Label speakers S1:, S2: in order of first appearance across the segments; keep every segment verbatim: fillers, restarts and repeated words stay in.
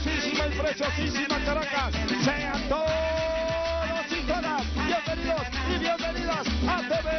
S1: hermosísima y preciosísima Caracas. Sean todos y todas bienvenidos y bienvenidas a T V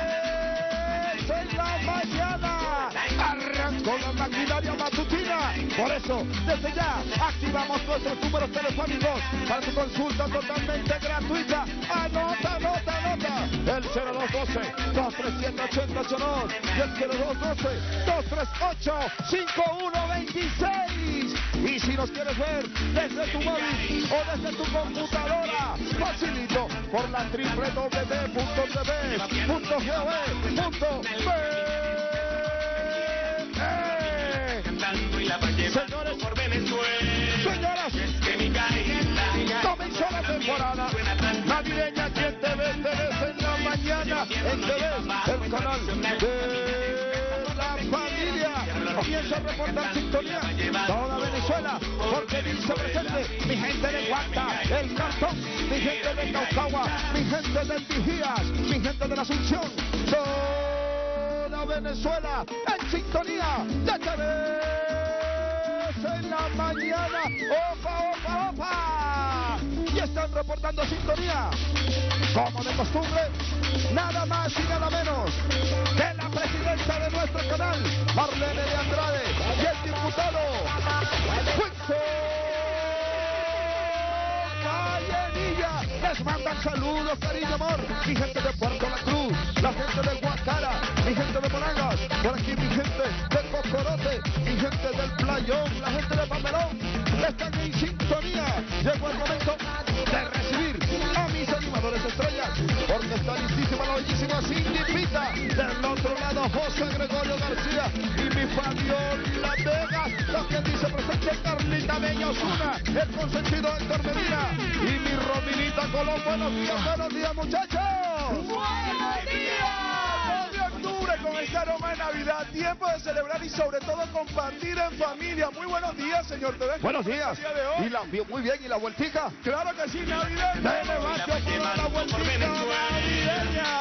S1: en la mañana. Arrancó la maquinaria matutina. Por eso, desde ya, activamos nuestros números telefónicos para tu consulta totalmente gratuita. Anota, anota, anota. El cero dos uno dos, dos tres siete, ocho cero ocho dos y el cero dos uno dos, dos tres ocho, cinco uno dos seis. Y si nos quieres ver desde tu móvil o desde tu computadora, facilito por la doble u doble u doble u punto t v punto gov punto be. Señores, por Venezuela, señoras, comenzó la temporada navideña aquí en T V, T V en la mañana, en T V, el canal de la familia. Comienza a reportar sintonía toda Venezuela, porque dice presente mi gente de Guanta, el Cantón, mi gente de Caucagua, mi gente de Vigías, mi gente de la Asunción, toda Venezuela en sintonía de T V en la mañana. ¡Opa, opa, opa! Y están reportando sintonía, como de costumbre, nada más y nada menos que la presidenta de nuestro canal, Marlene de Andrade, y el diputado Wilson Callenilla. Les mandan saludos, cariño, amor, mi gente de Puerto La Cruz, la gente de Guacara, mi gente de Monagas, por aquí mi gente de Cocorote, mi gente del Playón, la gente de Pamelón, están en sintonía. Llegó el momento de recibir a mis animadores estrellas, porque está listísima la bellísima Cindy Pita, del otro lado José Gregorio García y mi Fabiola Vega, la que dice presente Carlita Bella Osuna, el consentido Héctor Medina y mi Rominita Colón. Buenos días, buenos días, muchachos.
S2: ¡Buenos días!
S1: De octubre con este aroma de Navidad, tiempo de celebrar y sobre todo compartir en familia. Muy buenos días, señor T V.
S3: Buenos días.
S1: Día de hoy.
S3: Y la, muy bien, ¿y la vueltica?
S1: Claro que sí, navideña. Dale, macho, para la vueltica navideña.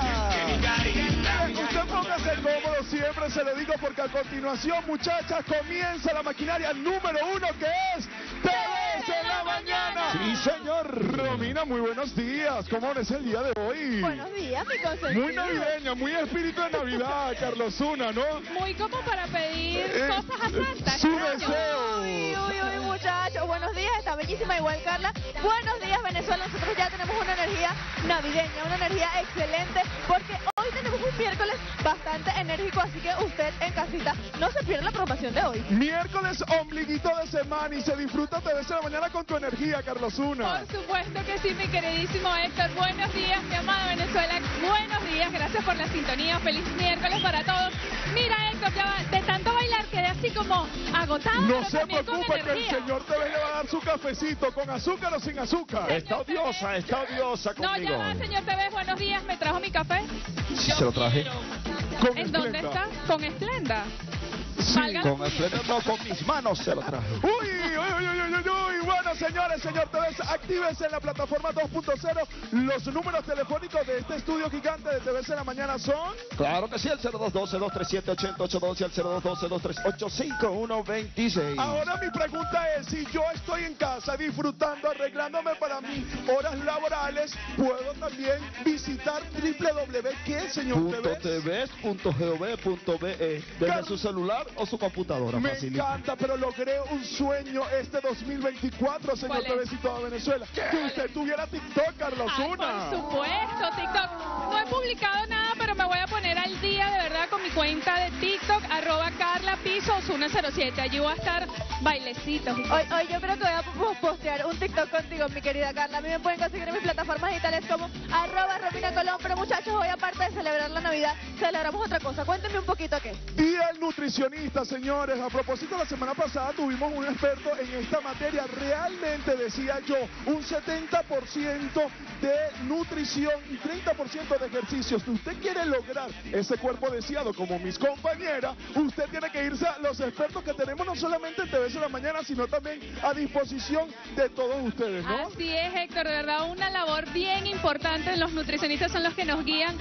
S1: Usted póngase cómodo, siempre se lo digo, porque a continuación, muchachas, comienza la maquinaria número uno, que es T V en la mañana. Sí, señor. Romina, muy buenos días. ¿Cómo es el día de hoy?
S2: Buenos días, mi consentido.
S1: Muy navideña, muy espíritu de Navidad, Carlos Zuna, ¿no?
S2: Muy como para pedir
S1: Eh,
S2: cosas a Santa.
S1: su
S2: este año.
S1: deseo.
S2: Uy, uy, uy, muchachos. Buenos días, está bellísima igual Carla. Buenos días, Venezuela. Nosotros ya tenemos una energía navideña, una energía excelente, porque hoy tenemos un miércoles bastante enérgico, así que usted en casita no se pierda la programación de hoy.
S1: Miércoles, ombliguito de semana, y se disfruta T V en la mañana con tu energía, Carlos Zuna.
S2: Por supuesto que sí, mi queridísimo Héctor. Buenos días, mi amada Venezuela. Buenos días, gracias por la sintonía. Feliz miércoles para todos. Mira, Héctor, ya va, de tanto bailar quedé así como agotado,
S1: No
S2: pero
S1: se
S2: también con
S1: preocupe, que el
S2: energía.
S1: señor T V le va a dar su cafecito, con azúcar o sin azúcar.
S3: Está odiosa, está odiosa
S2: No,
S3: conmigo.
S2: ya va, señor T V, buenos días. ¿Me trajo mi café?
S3: Sí, se lo traje.
S1: Con
S2: ¿En dónde
S1: Esplenda.
S2: está? Con Esplenda.
S1: Sí,
S2: Valga la
S3: Con el freno, no, con mis manos se lo traje.
S1: Uy, uy, uy, uy, uy, uy. Bueno, señores, señor T V, actívese en la plataforma dos punto cero. Los números telefónicos de este estudio gigante de T V en la mañana son...
S3: Claro que sí, el cero dos uno dos, dos tres siete, ocho ocho dos y el cero dos uno dos, dos tres ocho, cinco uno dos seis.
S1: Ahora mi pregunta es, si yo estoy en casa disfrutando, arreglándome para mis horas laborales, ¿puedo también visitar doble u doble u doble u punto qué, señor
S3: Punto
S1: T V?
S3: tv punto gov punto be desde
S1: Car-
S3: su celular o su computadora.
S1: Me
S3: facilito.
S1: encanta, pero logré un sueño este dos mil veinticuatro, señor
S2: ¿Cuál es?
S1: T V y toda Venezuela. Que usted tuviera TikTok, Carlos
S2: Ay,
S1: Zuna.
S2: por supuesto, TikTok. No he publicado nada, pero me voy a poner al día de verdad con mi cuenta de TikTok, arroba Carla Piso Osuna cero siete. Allí voy a estar bailecitos.
S4: Hoy, hoy yo creo que voy a po- postear un TikTok contigo, mi querida Carla. A mí me pueden conseguir en mis plataformas digitales como arroba Romina Colón. Pero muchachos, hoy aparte de celebrar la Navidad, celebramos otra cosa. Cuéntenme un poquito qué.
S1: Día del nutricionista, señores. A propósito, la semana pasada tuvimos un experto en esta materia. Realmente, decía yo, un setenta por ciento de nutrición y treinta por ciento de ejercicios. Si usted quiere lograr ese cuerpo deseado como mis compañeras, usted tiene que irse a los expertos que tenemos no solamente en T V en la mañana, sino también a disposición de todos ustedes, ¿no?
S2: Así es, Héctor, de verdad una labor bien importante. Los nutricionistas son los que nos guían a comer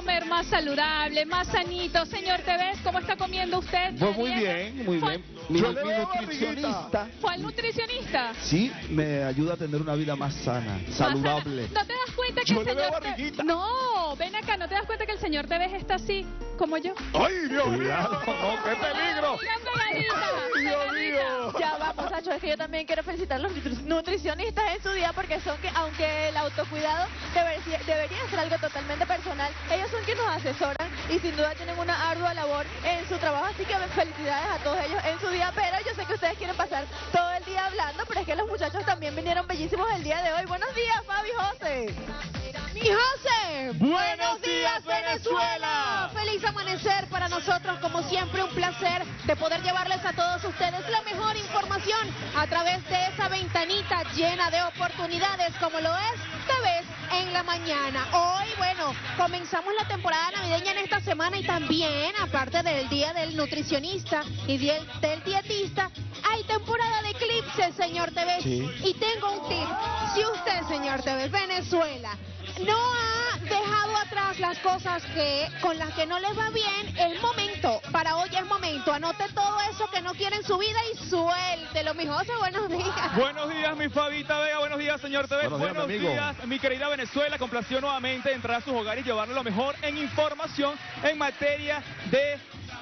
S5: comer más saludable, más sanito. Señor Tevez, ¿cómo está comiendo usted?
S3: Pues muy bien, muy bien. Mi,
S1: Yo le
S3: mi
S1: veo
S3: nutricionista,
S5: ¿Fue al nutricionista?
S3: sí, me ayuda a tener una vida más sana, saludable.
S5: ¿No te das cuenta que
S1: Yo
S5: el
S1: le veo
S5: señor Te-
S1: barriguita.
S5: No, ven acá, ¿no te das cuenta que el señor Tevez está así, como yo?
S1: ¡Ay, Dios mío!
S3: Cuidado, no, qué peligro.
S5: Mira, pegadita,
S1: ¡Ay, Dios
S5: pegadita.
S1: mío!
S2: Ya va, muchachos, es que yo también quiero felicitar a los nutri- nutricionistas en su día porque son que, aunque el autocuidado debería, debería ser algo totalmente personal, ellos son quienes nos asesoran y sin duda tienen una ardua labor en su trabajo, así que felicidades a todos ellos en su día, pero yo sé que ustedes quieren pasar todo el día hablando, pero es que los muchachos también vinieron bellísimos el día de hoy. Buenos días, Fabi José.
S4: ¡Mi José!
S1: ¡Buenos días, Venezuela!
S4: Feliz amanecer para nosotros, como siempre, un placer de poder llevarles a todos ustedes la mejor información a través de esa ventanita llena de oportunidades, como lo es T V en la mañana. Hoy, bueno, comenzamos la temporada navideña en esta semana y también, aparte del Día del Nutricionista y del, del Dietista, hay temporada de eclipses, señor Tevez.
S3: Sí.
S4: Y tengo un tip. Si usted, señor Tevez, Venezuela, no ha dejado atrás las cosas que con las que no les va bien, es momento, para hoy es momento, anote todo eso que no quiere en su vida y suéltelo, mi José, buenos días.
S6: Buenos días, mi Fabita Vega, buenos días, señor Tevez,
S3: Buenos días,
S6: buenos
S3: mi amigo.
S6: días, mi querida Venezuela, complació nuevamente entrar a sus hogares y llevarle lo mejor en información en materia de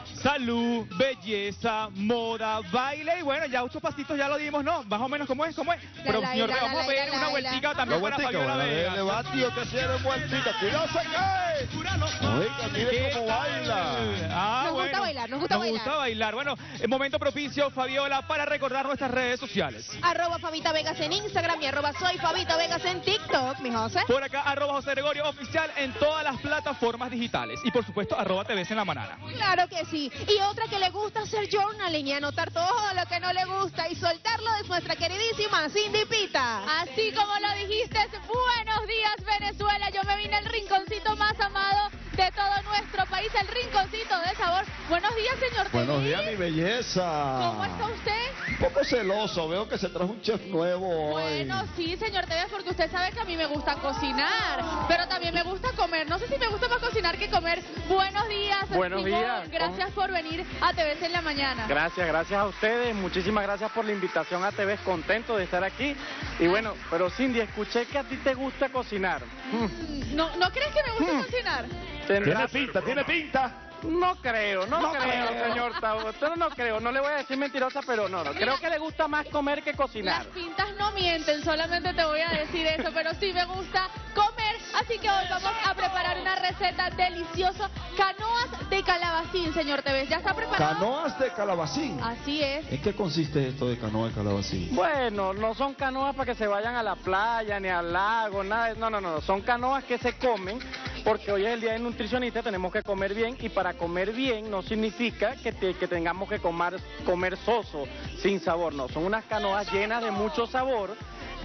S6: salud, belleza, moda, baile y bueno, ya ocho pasitos ya lo dimos, ¿no? Más o menos, ¿cómo es? ¿Cómo es? Pero
S4: la,
S6: señor
S4: la,
S6: Tevez,
S4: la,
S6: vamos a
S4: la,
S6: pedir
S4: la,
S6: una
S4: la,
S6: vueltica
S4: la.
S6: también
S3: La
S6: para
S3: vueltica,
S6: Fabiola
S3: bueno,
S6: Vega.
S3: le va, tío, que si eres vueltica. ¡Cuidado, se cae! Oiga, mire
S6: ¿Qué
S3: cómo
S6: tal?
S3: baila.
S6: Ah,
S4: Nos gusta
S6: bueno.
S4: bailar, nos gusta bailar.
S6: gusta bailar. Bueno, el momento propicio, Fabiola, para recordar nuestras redes sociales.
S4: Arroba Fabita Vegas en Instagram y arroba soy Fabita Vegas en TikTok, mi José.
S6: Por acá, arroba José Gregorio Oficial en todas las plataformas digitales. Y por supuesto, arroba T V en la manana.
S4: Claro que sí. Y otra que le gusta hacer journaling y anotar todo lo que no le gusta y soltarlo es nuestra queridísima Cindy Pita.
S2: Así como lo dijiste, buenos días, Venezuela. Yo me vine al rinconcito más amado de todo nuestro país, el rinconcito de sabor. Buenos días, señor
S3: Buenos
S2: Tevez.
S3: días, mi belleza.
S2: ¿Cómo está usted?
S3: Un poco celoso, veo que se trajo un chef nuevo hoy.
S2: Bueno, sí, señor Tevez, porque usted sabe que a mí me gusta cocinar, pero también me gusta comer. No sé si me gusta más cocinar que comer. Buenos días,
S7: Buenos
S2: Simón.
S7: días.
S2: Gracias por venir a T V en la mañana.
S7: Gracias, gracias a ustedes. Muchísimas gracias por la invitación a T V. Contento de estar aquí. Y bueno, pero Cindy, escuché que a ti te gusta cocinar.
S2: ¿No, ¿no crees que me gusta
S7: Hmm.
S2: cocinar?
S3: Tiene
S7: ¿Tendrás-
S3: pinta, tiene pinta.
S7: No creo, no,
S3: No
S7: creo,
S3: creo.
S7: señor Tavo. No, no creo, no le voy a decir mentirosa, pero no, no. Creo que le gusta más comer que cocinar.
S2: Las pintas no mienten, solamente te voy a decir eso, pero sí me gusta comer, así que hoy vamos a preparar una receta deliciosa, canoas de calabacín, señor Tevez. ¿Ya está preparado?
S3: Canoas de calabacín.
S2: Así es.
S3: ¿En qué consiste esto de canoa de calabacín?
S7: Bueno, no son canoas para que se vayan a la playa ni al lago, nada. de- No, no, no. Son canoas que se comen porque hoy es el día del nutricionista, tenemos que comer bien y para comer bien no significa que, te- que tengamos que comer, comer soso, sin sabor, no. Son unas canoas llenas de mucho sabor.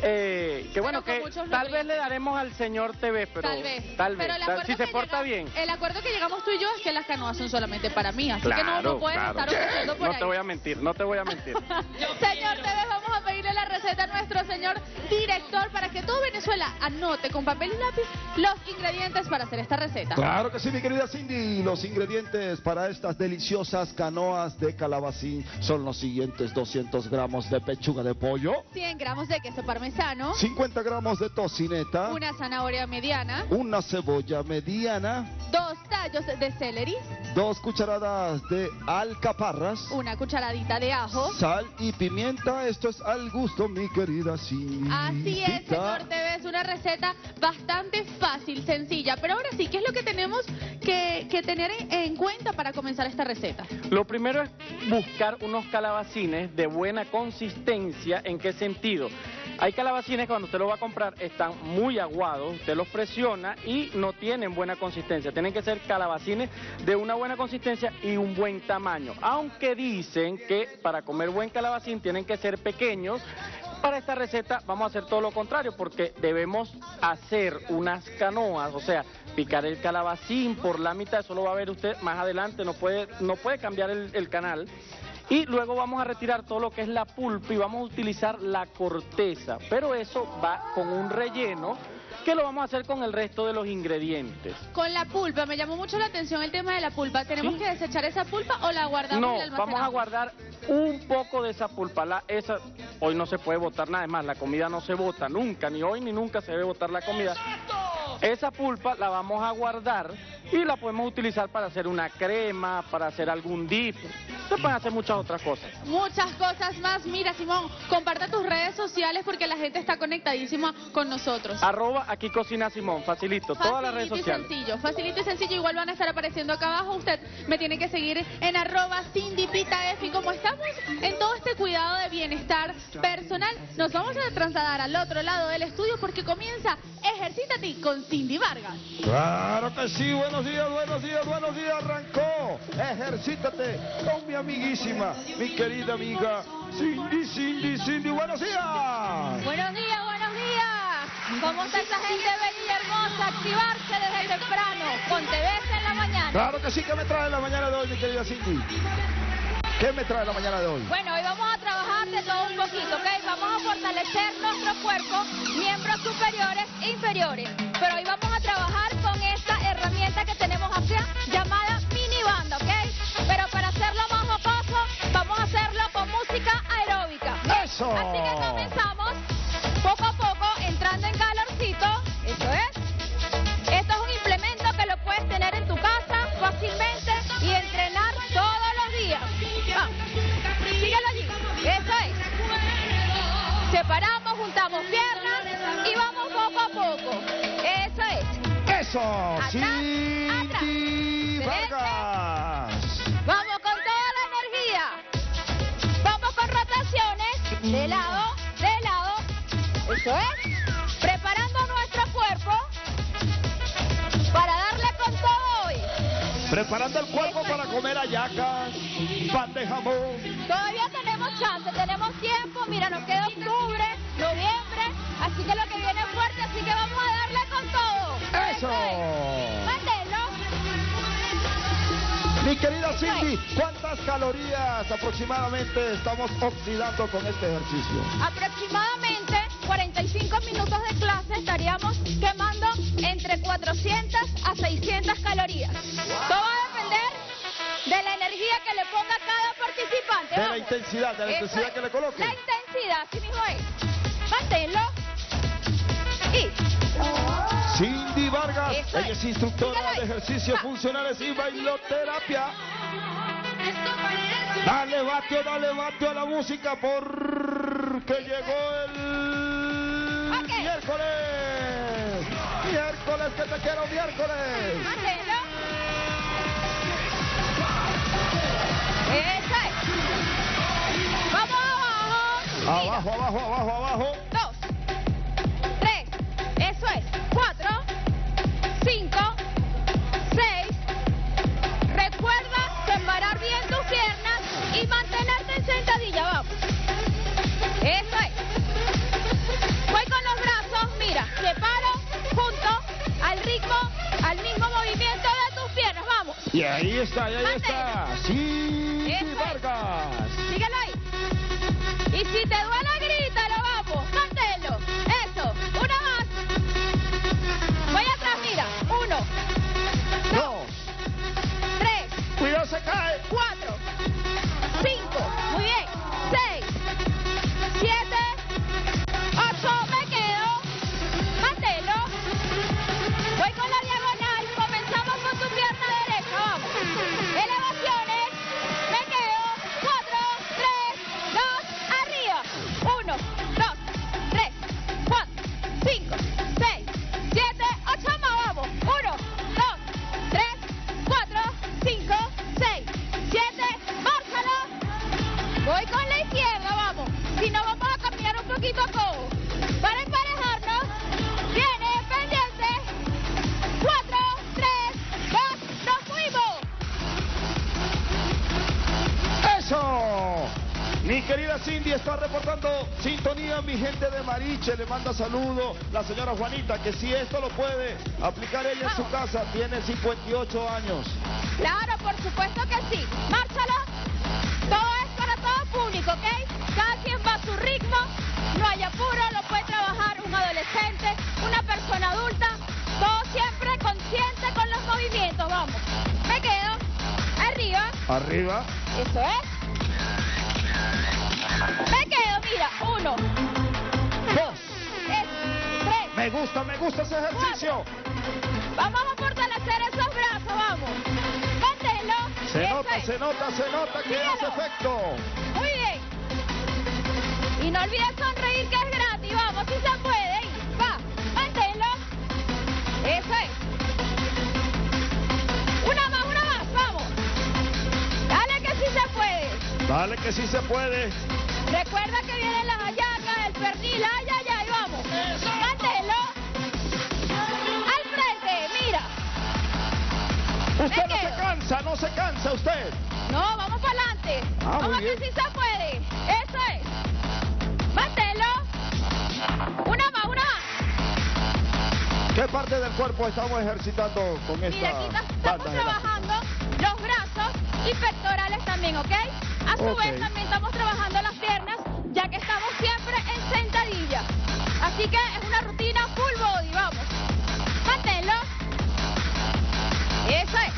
S7: Eh, que bueno,
S2: con
S7: que
S2: muchos
S7: tal
S2: nutrientes.
S7: vez le daremos al señor T V, pero
S2: Tal vez.
S7: tal vez,
S2: Pero el
S7: tal-
S2: acuerdo
S7: si se
S2: que
S7: porta
S2: llega-
S7: bien.
S2: El acuerdo que llegamos tú y yo es que las canoas son solamente para mí, así que no, no puedes estar ofreciendo por
S7: No
S2: ahí.
S7: te voy a mentir, no te voy a mentir.
S2: Señor Tevez, vamos a pedirle la receta a nuestro señor director para que todo Venezuela anote con papel y lápiz los ingredientes para hacer esta receta.
S3: Claro que sí, mi querida Cindy. Los ingredientes para estas deliciosas canoas de calabacín son los siguientes: doscientos gramos de pechuga de pollo,
S2: cien gramos de queso parmesano,
S3: cincuenta gramos de tocineta,
S2: una zanahoria mediana,
S3: una cebolla mediana,
S2: dos tallos de celery,
S3: dos cucharadas de alcaparras,
S2: una cucharadita de ajo.
S3: sal y pimienta. Esto es al gusto, mi querida Cindy.
S2: Así es, señor Tevez, una receta bastante fácil, sencilla. Pero ahora sí, ¿qué es lo que tenemos que, que tener en, en cuenta para comenzar esta receta?
S7: Lo primero es buscar unos calabacines de buena consistencia. ¿En qué sentido? Hay calabacines que cuando usted los va a comprar están muy aguados, usted los presiona y no tienen buena consistencia. Tienen que ser calabacines de una buena consistencia y un buen tamaño. Aunque dicen que para comer buen calabacín tienen que ser pequeños. Para esta receta vamos a hacer todo lo contrario porque debemos hacer unas canoas, o sea, picar el calabacín por la mitad, eso lo va a ver usted más adelante, no puede, no puede cambiar el, el canal. Y luego vamos a retirar todo lo que es la pulpa y vamos a utilizar la corteza, pero eso va con un relleno que lo vamos a hacer con el resto de los ingredientes.
S4: Con la pulpa, me llamó mucho la atención el tema de la pulpa. ¿Tenemos
S7: ¿Sí?
S4: que desechar esa pulpa o la guardamos
S7: No,
S4: y la almacenamos?
S7: vamos a guardar un poco de esa pulpa. La, esa, hoy no se puede botar nada más, la comida no se bota nunca, ni hoy ni nunca se debe botar la comida. Esa pulpa la vamos a guardar y la podemos utilizar para hacer una crema, para hacer algún dip. Se pueden hacer muchas otras cosas.
S4: Muchas cosas más. Mira, Simón, comparta tus redes sociales porque la gente está conectadísima con nosotros.
S7: Arroba aquí cocina Simón, facilito, todas las redes
S4: Facilito y
S7: sociales.
S4: sencillo, facilito y sencillo, igual van a estar apareciendo acá abajo. Usted me tiene que seguir en arroba Cindy Pita F. Y como estamos en todo este cuidado de bienestar personal, nos vamos a trasladar al otro lado del estudio porque comienza Ejercítate con Cindy Vargas.
S3: Claro que sí, buenos días, buenos días, buenos días, arrancó. Ejercítate con mi amiguísima, mi querida amiga Cindy, Cindy, Cindy, buenos días.
S2: Buenos días, buenos días. ¿Cómo está esa gente bella y hermosa? Activarse desde temprano con T V S en la mañana.
S3: Claro que sí, ¿qué me trae la mañana de hoy, mi querida Cindy? ¿Qué me trae la mañana de hoy?
S2: Bueno, hoy vamos a trabajar de todo un poquito, ¿ok? Vamos a fortalecer nuestro cuerpo, miembros superiores e inferiores. Pero hoy vamos a trabajar con esta herramienta que tenemos acá, llamada mini banda, ¿ok? Pero para hacerlo más jocoso, vamos a hacerlo con música aeróbica.
S3: ¡Eso!
S2: Así que comenzamos poco a poco, entrando en calorcito. Eso es. Esto es un implemento que lo puedes tener en tu casa fácilmente y entrenar todos los días. Vamos. Síguelo allí. Eso es. Separamos, juntamos piernas y vamos poco a poco. Eso es.
S3: ¡Eso!
S2: Atrás,
S3: Cindy
S2: atrás.
S3: Vargas.
S2: Vamos con toda la energía. Vamos con rotaciones de lado, de lado. Eso es. Preparando nuestro cuerpo para darle con todo hoy.
S3: Preparando el cuerpo para comer hallacas, pan de jamón.
S2: Todavía tenemos chance, tenemos tiempo. Mira, nos queda octubre, noviembre. Así que lo que viene es fuerte, así que vamos a darle con todo.
S3: ¡Eso!
S2: Mándelo.
S3: Mi querida Cindy, ¿cuántas calorías aproximadamente estamos oxidando con este ejercicio?
S2: Aproximadamente cuarenta y cinco minutos de clase estaríamos quemando entre cuatrocientas a seiscientas calorías. Todo va a depender de la energía que le ponga cada participante.
S3: De la
S2: Vamos.
S3: intensidad, de la
S2: Eso
S3: intensidad
S2: es.
S3: que le coloque.
S2: La intensidad, así mismo es. Manténlo. Y
S3: Cindy Vargas,
S2: Eso
S3: ella
S2: es.
S3: es instructora
S2: Sígalo
S3: de
S2: ahí.
S3: ejercicios
S2: Va.
S3: funcionales y bailoterapia. Dale bateo, dale bateo a la música porque llegó el
S2: Ok.
S3: miércoles. Miércoles, que te quiero miércoles.
S2: manténlo. Eso es. Vamos abajo.
S3: Abajo, abajo, abajo, abajo.
S2: Dos, tres, eso es, cuatro, cinco, seis. Recuerda separar bien tus piernas y mantenerte en sentadilla, vamos. Eso es. Voy con los brazos, mira, separo, junto, al ritmo, al mismo movimiento de tus piernas, vamos.
S3: Y ahí está, y ahí está. Cindy
S2: Eso es.
S3: Vargas.
S2: Síguelo ahí. Y si te duele, grítalo, vamos, cántelo. Eso, una más. Voy atrás, mira. Uno,
S3: Dos.
S2: tres,
S3: Cuidado, se cae.
S2: cuatro, cinco, muy bien, seis, siete, ocho, me quedo. Mándelo. Voy con la diagonal, comenzamos con tu pierna derecha, vamos. Elevaciones, me quedo. Cuatro, tres, dos, arriba. Uno, dos, tres, cuatro, cinco, seis, siete, ocho más, vamos. Uno, dos, tres, cuatro, cinco, seis, siete, márchalo. Voy con la izquierda, vamos. Si no, vamos a caminar un poquito a codo. Para emparejarnos, viene pendiente. Cuatro, tres, dos, nos fuimos.
S3: ¡Eso! Mi querida Cindy está reportando sintonía, mi gente de Mariche, le manda saludos la señora Juanita, que si esto lo puede aplicar ella en su casa, tiene cincuenta y ocho años.
S2: Claro, por supuesto que sí. Márchala. Todo es para todo público, ¿ok? Cada quien va a su ritmo. No hay apuro, lo puede trabajar un adolescente, una persona
S3: Arriba.
S2: Eso es. Me quedo, mira. Uno.
S3: Dos.
S2: Es, tres.
S3: Me gusta, me gusta ese ejercicio.
S2: Vamos a fortalecer esos brazos, vamos. Manténlo.
S3: Se
S2: Eso
S3: nota,
S2: es.
S3: se nota, se nota que
S2: Míralo.
S3: hace efecto.
S2: Muy bien. Y no olvides sonreír, que es gratis. Vamos, si se puede. Ahí, va. Manténlo. Eso es. Una más, una más. Vamos. Dale que sí se puede.
S3: Dale que sí se puede.
S2: Recuerda que vienen las hallacas, el pernil. Ay, ay, ay. Vamos. Manténlo. Al frente. Mira.
S3: Usted
S2: Me
S3: no se
S2: quedo.
S3: cansa, no se cansa usted.
S2: No, vamos para adelante.
S3: Ah, muy
S2: vamos
S3: bien.
S2: que sí se puede. Eso es. Mátelo. Una más, una más.
S3: ¿Qué parte del cuerpo estamos ejercitando con
S2: Mira,
S3: esta
S2: aquí ta- estamos
S3: banda elástica?
S2: trabajando los brazos y pectorales también, ¿ok? A su
S3: Ok.
S2: vez también estamos trabajando las piernas, ya que estamos siempre en sentadilla. Así que es una rutina full body, vamos. Manténlo. Eso es.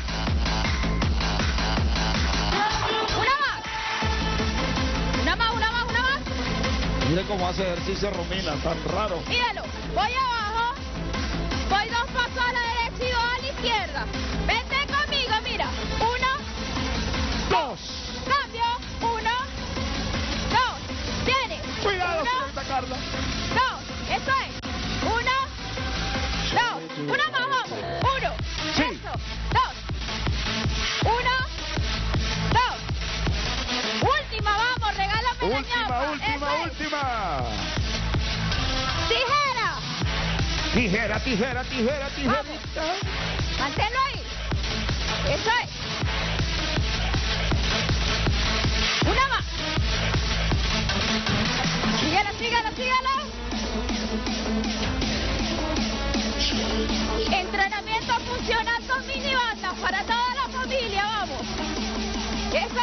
S2: Una más. Una más, una más, una más.
S3: Mire cómo hace ejercicio Romina, tan raro.
S2: Míralo. Voy abajo. Voy dos pasos a la derecha y dos a la izquierda. Vente conmigo, mira. Uno.
S3: Dos.
S2: Cambio. Uno. Dos. Viene.
S3: Cuidado,
S2: Uno.
S3: señorita Carla.
S2: Dos. Eso es. Uno. Dos. Una más, vamos. Uno.
S3: Sí.
S2: Eso. Dos. Uno. Dos. Última, vamos. Regálame la
S3: Última,
S2: ñapa.
S3: última,
S2: Eso es.
S3: última.
S2: Tijera.
S3: Tijera, tijera, tijera, tijera.
S2: Manténlo ahí. Eso es. Una más. Sígala, sígala, sígala. Entrenamiento funcional con mini bandas para toda la familia, vamos. Eso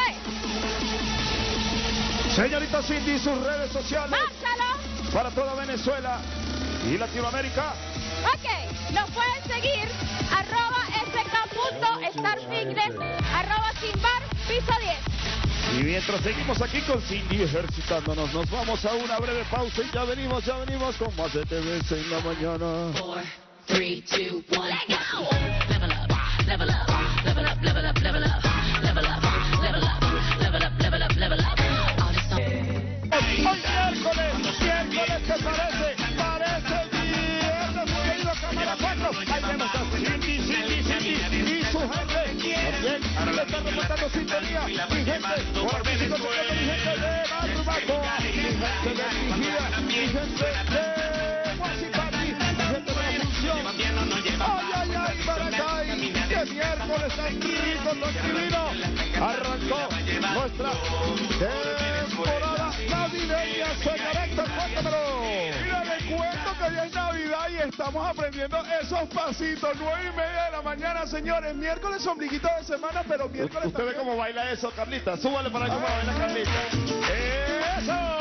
S2: es.
S3: Señorita Cindy, sus redes sociales
S2: Márchalo.
S3: para toda Venezuela y Latinoamérica.
S2: Ok, nos pueden seguir arroba sk.starfitness, arroba sinbar, piso diez.
S3: Y mientras seguimos aquí con Cindy ejercitándonos, nos vamos a una breve pausa y ya venimos, ya venimos con más de T V S en la mañana.
S8: Four, three, two, one, go. Level up, level up, level up, level up, level up, level up, level up, level up, level up, level up. All this
S3: Hoy miércoles, miércoles que parece, parece viernes, mi querido cámara cuatro. Ahí vemos a Cindy, Cindy, Cindy y su gente. También le están reportando sintonía, mi gente, por aquí sigo tocando mi gente de Barbacoa, mi gente de Vigía, mi gente de Guasipati, mi gente de la función. Ay, ay, ay, Maracay, que miércoles tan rico, tan divino. Arrancó nuestra temporada navideña, señor Héctor, cuéntamelo.
S1: Mira, le cuento que ya es Navidad y estamos aprendiendo esos pasitos. Nueve y media de la mañana, señores. Miércoles ombliguito de semana, pero miércoles
S3: ¿Usted ve
S1: también-
S3: cómo baila eso, Carlita? Súbale para que cómo baila Carlita.
S1: ¡Eso!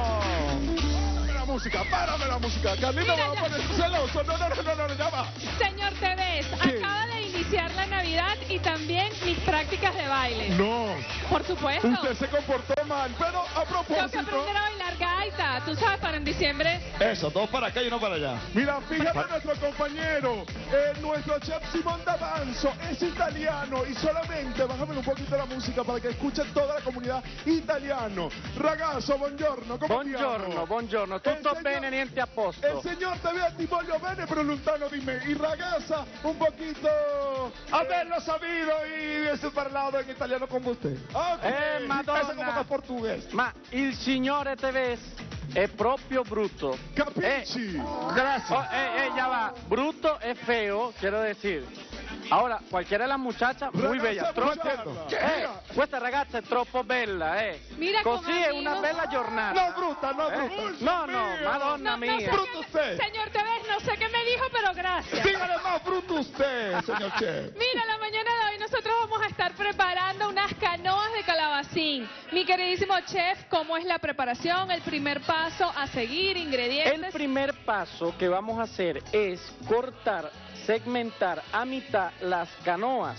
S1: Párame la música, párame la música. Carlita me
S5: Mira,
S1: va a
S5: ya.
S1: poner celoso. No, no, no, no, no, ya va.
S5: Señor T V S,
S1: ¿Qué?
S5: acaba de iniciar la Navidad y también mis prácticas de baile.
S1: No,
S5: Por supuesto.
S1: usted se comportó mal, pero a
S5: Tengo que
S1: propósito...
S5: aprender a bailar gaita. Tú sabes, para en diciembre.
S3: Eso, dos para acá y uno para allá.
S1: Mira, fíjate nuestro compañero, eh, nuestro chef Simón D'Avanzo es italiano y solamente, bájame un poquito la música para que escuche toda la comunidad italiano. Ragazzo, buongiorno, ¿cómo ti
S7: Buongiorno,
S1: chiamo?
S7: buongiorno, tutto
S1: Il signor-
S7: bene, niente a
S1: Il
S7: posto.
S1: signor te veo ti voglio bene, pero lontano di me. Y ragazza, un poquito...
S3: Haberlo sabido y hubiese parlado en italiano como usted.
S1: Ok.
S7: Eh, Madonna.
S3: Eso como que portugués.
S7: Ma il signore T V S è proprio brutto.
S1: Capisci?
S3: Gracias.
S7: Oh, eh, eh, ya va. Bruto es feo, quiero decir. Ahora, cualquiera de las muchachas, muy
S1: Ragazza,
S7: bella. Troppo,
S1: buongiorno.
S7: eh, questa ragazza è troppo bella, eh.
S5: Mira
S7: Così
S5: come
S7: è
S5: amico.
S7: una bella giornata.
S3: No, bruta, no,
S7: Eh,
S3: bruta.
S7: No, no, madonna
S5: No, no
S7: mia.
S5: sé
S3: Bruto
S5: qué-
S3: usted.
S5: Señor T V S, no sé qué me dijo, pero gracias.
S3: Dígale más bruto usted, señor chef.
S5: Mira, la mañana de hoy nosotros vamos a estar preparando unas canoas de calabacín. Mi queridísimo chef, ¿cómo es la preparación? El primer paso a seguir, ingredientes.
S7: El primer paso que vamos a hacer es cortar, segmentar a mitad las canoas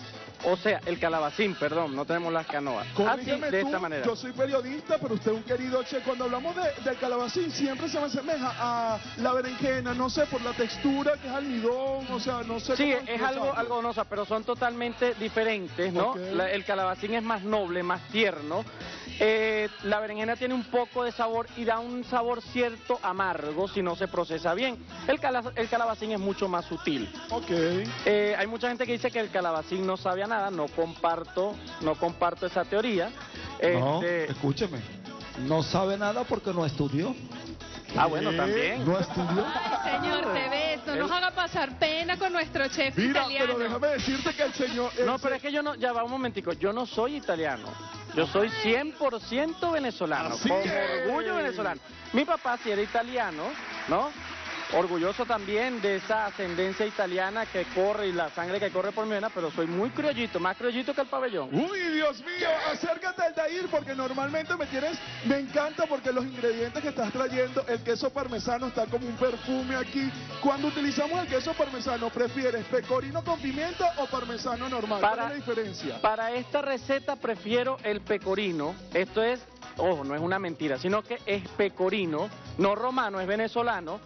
S7: o sea, el calabacín, perdón, no tenemos las canoas. Así,
S9: Corrígeme
S7: de
S9: tú,
S7: esta manera.
S9: yo soy periodista, pero usted es un querido chef. Cuando hablamos de, del calabacín, siempre se me asemeja a la berenjena, no sé, por la textura, que es almidón, o sea, no sé
S7: Sí,
S9: cómo
S7: es algo
S9: expresarlo.
S7: algodonosa, pero son totalmente diferentes, ¿no?
S9: Ok.
S7: La- el calabacín es más noble, más tierno. Eh, la berenjena tiene un poco de sabor y da un sabor cierto amargo si no se procesa bien. El, cala- el calabacín es mucho más sutil.
S9: Ok.
S7: Eh, hay mucha gente que dice que el calabacín no sabe a nada, no comparto, no comparto esa teoría.
S3: No,
S7: Este,
S3: escúcheme. No sabe nada porque no estudió.
S7: ah, bueno, también.
S9: ¿No estudió?
S5: Señor Tevez, no nos haga pasar pena con nuestro chef
S9: Mira,
S5: italiano.
S9: pero déjame decirte que el señor... el
S7: No, pero
S9: se-
S7: es que yo no, ya va un momentico, yo no soy italiano. Yo soy cien por ciento venezolano,
S9: Así
S7: con
S9: es.
S7: orgullo venezolano. Mi papá sí era italiano, ¿no? Orgulloso también de esa ascendencia italiana que corre y la sangre que corre por mi vena, pero soy muy criollito, más criollito que el pabellón.
S9: Uy, Dios mío, acércate al Dair porque normalmente me tienes, me encanta porque los ingredientes que estás trayendo, el queso parmesano está como un perfume aquí. Cuando utilizamos el queso parmesano, ¿prefieres pecorino con pimienta o parmesano normal? ¿Cuál
S7: Para-
S9: es la diferencia?
S7: Para esta receta prefiero el pecorino. Esto es, ojo, no es una mentira, sino que es pecorino, no romano, es venezolano.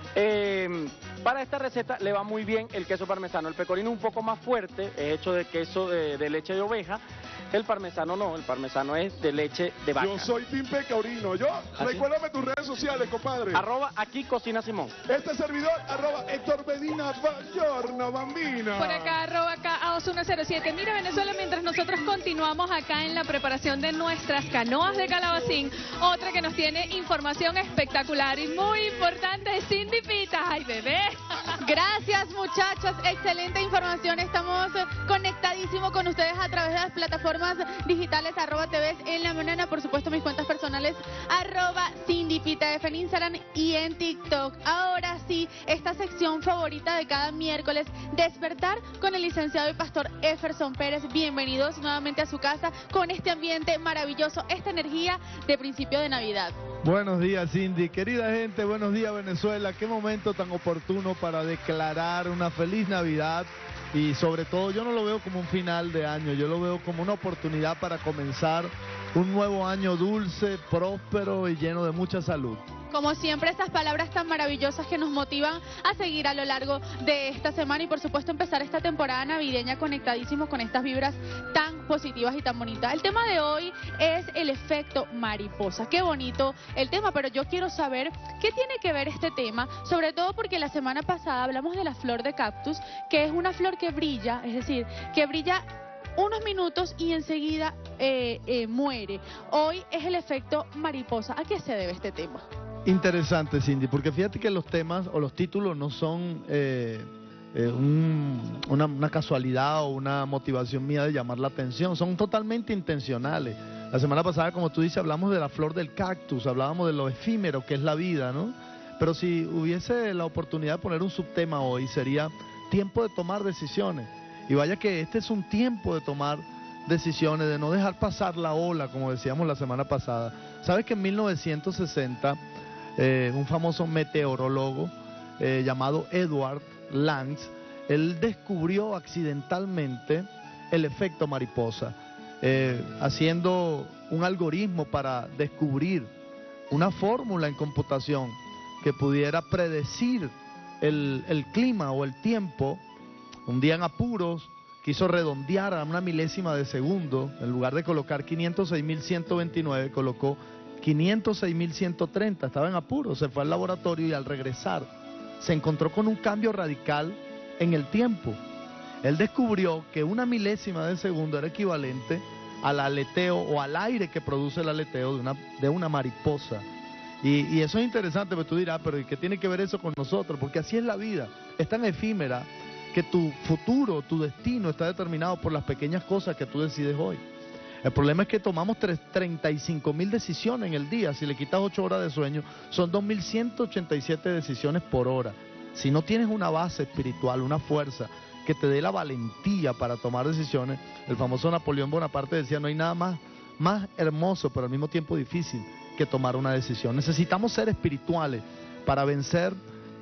S7: Eh, para esta receta le va muy bien el queso parmesano. El pecorino un poco más fuerte, es hecho de queso de, de leche de oveja. El parmesano no, el parmesano es de leche de vaca.
S9: Yo soy Team Pecorino. Yo,
S7: ¿Ah, sí?
S9: recuérdame tus redes sociales, compadre.
S7: Arroba aquí Cocina Simón.
S9: Este servidor, arroba Héctor Medina, Buongiorno, bambina.
S5: Por acá, arroba acá, A O S uno cero siete. Mira, Venezuela, mientras nosotros continuamos acá en la preparación de nuestras canoas de calabacín, otra que nos tiene información espectacular y muy importante es Cindy Pita. ¡Ay, bebé!
S2: Gracias, muchachos. Excelente información. Estamos eh, conectadísimos con ustedes a través de las plataformas digitales arroba T V en la mañana. Por supuesto, mis cuentas personales arroba Cindy Pita F en Instagram y en TikTok. Ahora sí, esta sección favorita de cada miércoles, Despertar con el licenciado y pastor Efferson Pérez. Bienvenidos nuevamente a su casa con este ambiente maravilloso, esta energía de principio de Navidad.
S10: Buenos días, Cindy. Querida gente, buenos días, Venezuela. Qué momento tan oportuno para declarar una feliz Navidad. Y sobre todo, yo no lo veo como un final de año, yo lo veo como una oportunidad para comenzar un nuevo año dulce, próspero y lleno de mucha salud.
S2: Como siempre, estas palabras tan maravillosas que nos motivan a seguir a lo largo de esta semana y por supuesto empezar esta temporada navideña conectadísimos con estas vibras tan positivas y tan bonitas. El tema de hoy es el efecto mariposa. Qué bonito el tema, pero yo quiero saber qué tiene que ver este tema, sobre todo porque la semana pasada hablamos de la flor de cactus, que es una flor que brilla, es decir, que brilla unos minutos y enseguida eh, eh, muere. Hoy es el efecto mariposa. ¿A qué se debe este tema?
S10: Interesante, Cindy, porque fíjate que los temas o los títulos no son eh, eh, un- una, una casualidad o una motivación mía de llamar la atención, son totalmente intencionales. La semana pasada, como tú dices, hablamos de la flor del cactus, hablábamos de lo efímero que es la vida, ¿no? Pero si hubiese la oportunidad de poner un subtema hoy, sería tiempo de tomar decisiones. Y vaya que este es un tiempo de tomar decisiones, de no dejar pasar la ola, como decíamos la semana pasada. ¿Sabes que en mil novecientos sesenta... Eh, un famoso meteorólogo eh, llamado Edward Lange, él descubrió accidentalmente el efecto mariposa, eh, haciendo un algoritmo para descubrir una fórmula en computación que pudiera predecir el, el clima o el tiempo. Un día en apuros quiso redondear a una milésima de segundo, en lugar de colocar quinientos seis mil ciento veintinueve, colocó quinientos seis mil ciento treinta, estaba en apuros, se fue al laboratorio y al regresar se encontró con un cambio radical en el tiempo. Él descubrió que una milésima de segundo era equivalente al aleteo o al aire que produce el aleteo de una, de una mariposa. Y, y eso es interesante, pero tú dirás, pero ¿y qué tiene que ver eso con nosotros? Porque así es la vida, es tan efímera que tu futuro, tu destino está determinado por las pequeñas cosas que tú decides hoy. El problema es que tomamos treinta y cinco mil decisiones en el día. Si le quitas ocho horas de sueño, son dos mil ciento ochenta y siete decisiones por hora. Si no tienes una base espiritual, una fuerza que te dé la valentía para tomar decisiones, el famoso Napoleón Bonaparte decía, no hay nada más, más hermoso, pero al mismo tiempo difícil, que tomar una decisión. Necesitamos ser espirituales para vencer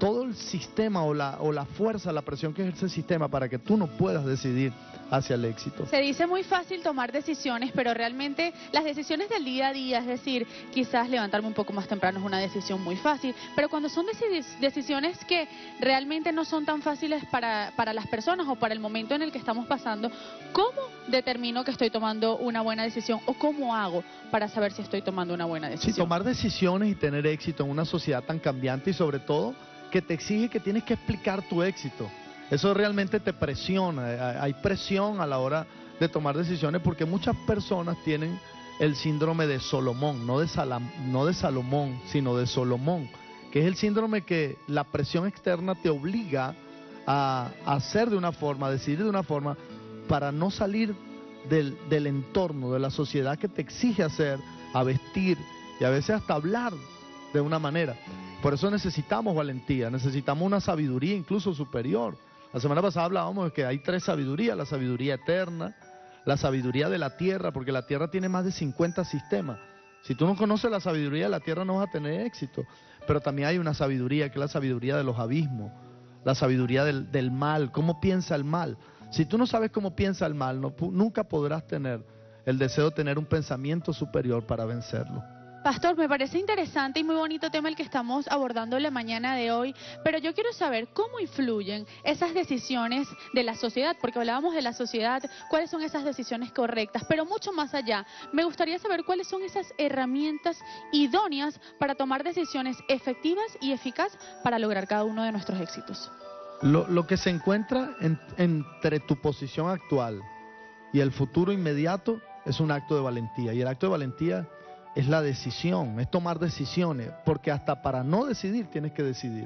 S10: todo el sistema o la, o la fuerza, la presión que ejerce el sistema para que tú no puedas decidir hacia el éxito.
S5: Se dice muy fácil tomar decisiones, pero realmente las decisiones del día a día, es decir, quizás levantarme un poco más temprano es una decisión muy fácil, pero cuando son deci- decisiones que realmente no son tan fáciles para, para las personas o para el momento en el que estamos pasando, ¿cómo determino que estoy tomando una buena decisión o cómo hago para saber si estoy tomando una buena decisión?
S10: Sí, tomar decisiones y tener éxito en una sociedad tan cambiante y sobre todo que te exige que tienes que explicar tu éxito. Eso realmente te presiona, hay presión a la hora de tomar decisiones porque muchas personas tienen el síndrome de Solomón, no de, Salam, no de Salomón, sino de Solomón, que es el síndrome que la presión externa te obliga a, a hacer de una forma, a decidir de una forma para no salir del, del entorno, de la sociedad que te exige hacer, a vestir y a veces hasta hablar de una manera. Por eso necesitamos valentía, necesitamos una sabiduría incluso superior. La semana pasada hablábamos de que hay tres sabidurías, la sabiduría eterna, la sabiduría de la tierra, porque la tierra tiene más de cincuenta sistemas. Si tú no conoces la sabiduría de la tierra no vas a tener éxito. Pero también hay una sabiduría que es la sabiduría de los abismos, la sabiduría del, del mal, cómo piensa el mal. Si tú no sabes cómo piensa el mal, no, nunca podrás tener el deseo de tener un pensamiento superior para vencerlo.
S5: Pastor, me parece interesante y muy bonito tema el que estamos abordando en la mañana de hoy, pero yo quiero saber cómo influyen esas decisiones de la sociedad, porque hablábamos de la sociedad, cuáles son esas decisiones correctas, pero mucho más allá, me gustaría saber cuáles son esas herramientas idóneas para tomar decisiones efectivas y eficaces para lograr cada uno de nuestros éxitos.
S10: Lo, lo que se encuentra en, entre tu posición actual y el futuro inmediato es un acto de valentía, y el acto de valentía es la decisión, es tomar decisiones, porque hasta para no decidir tienes que decidir.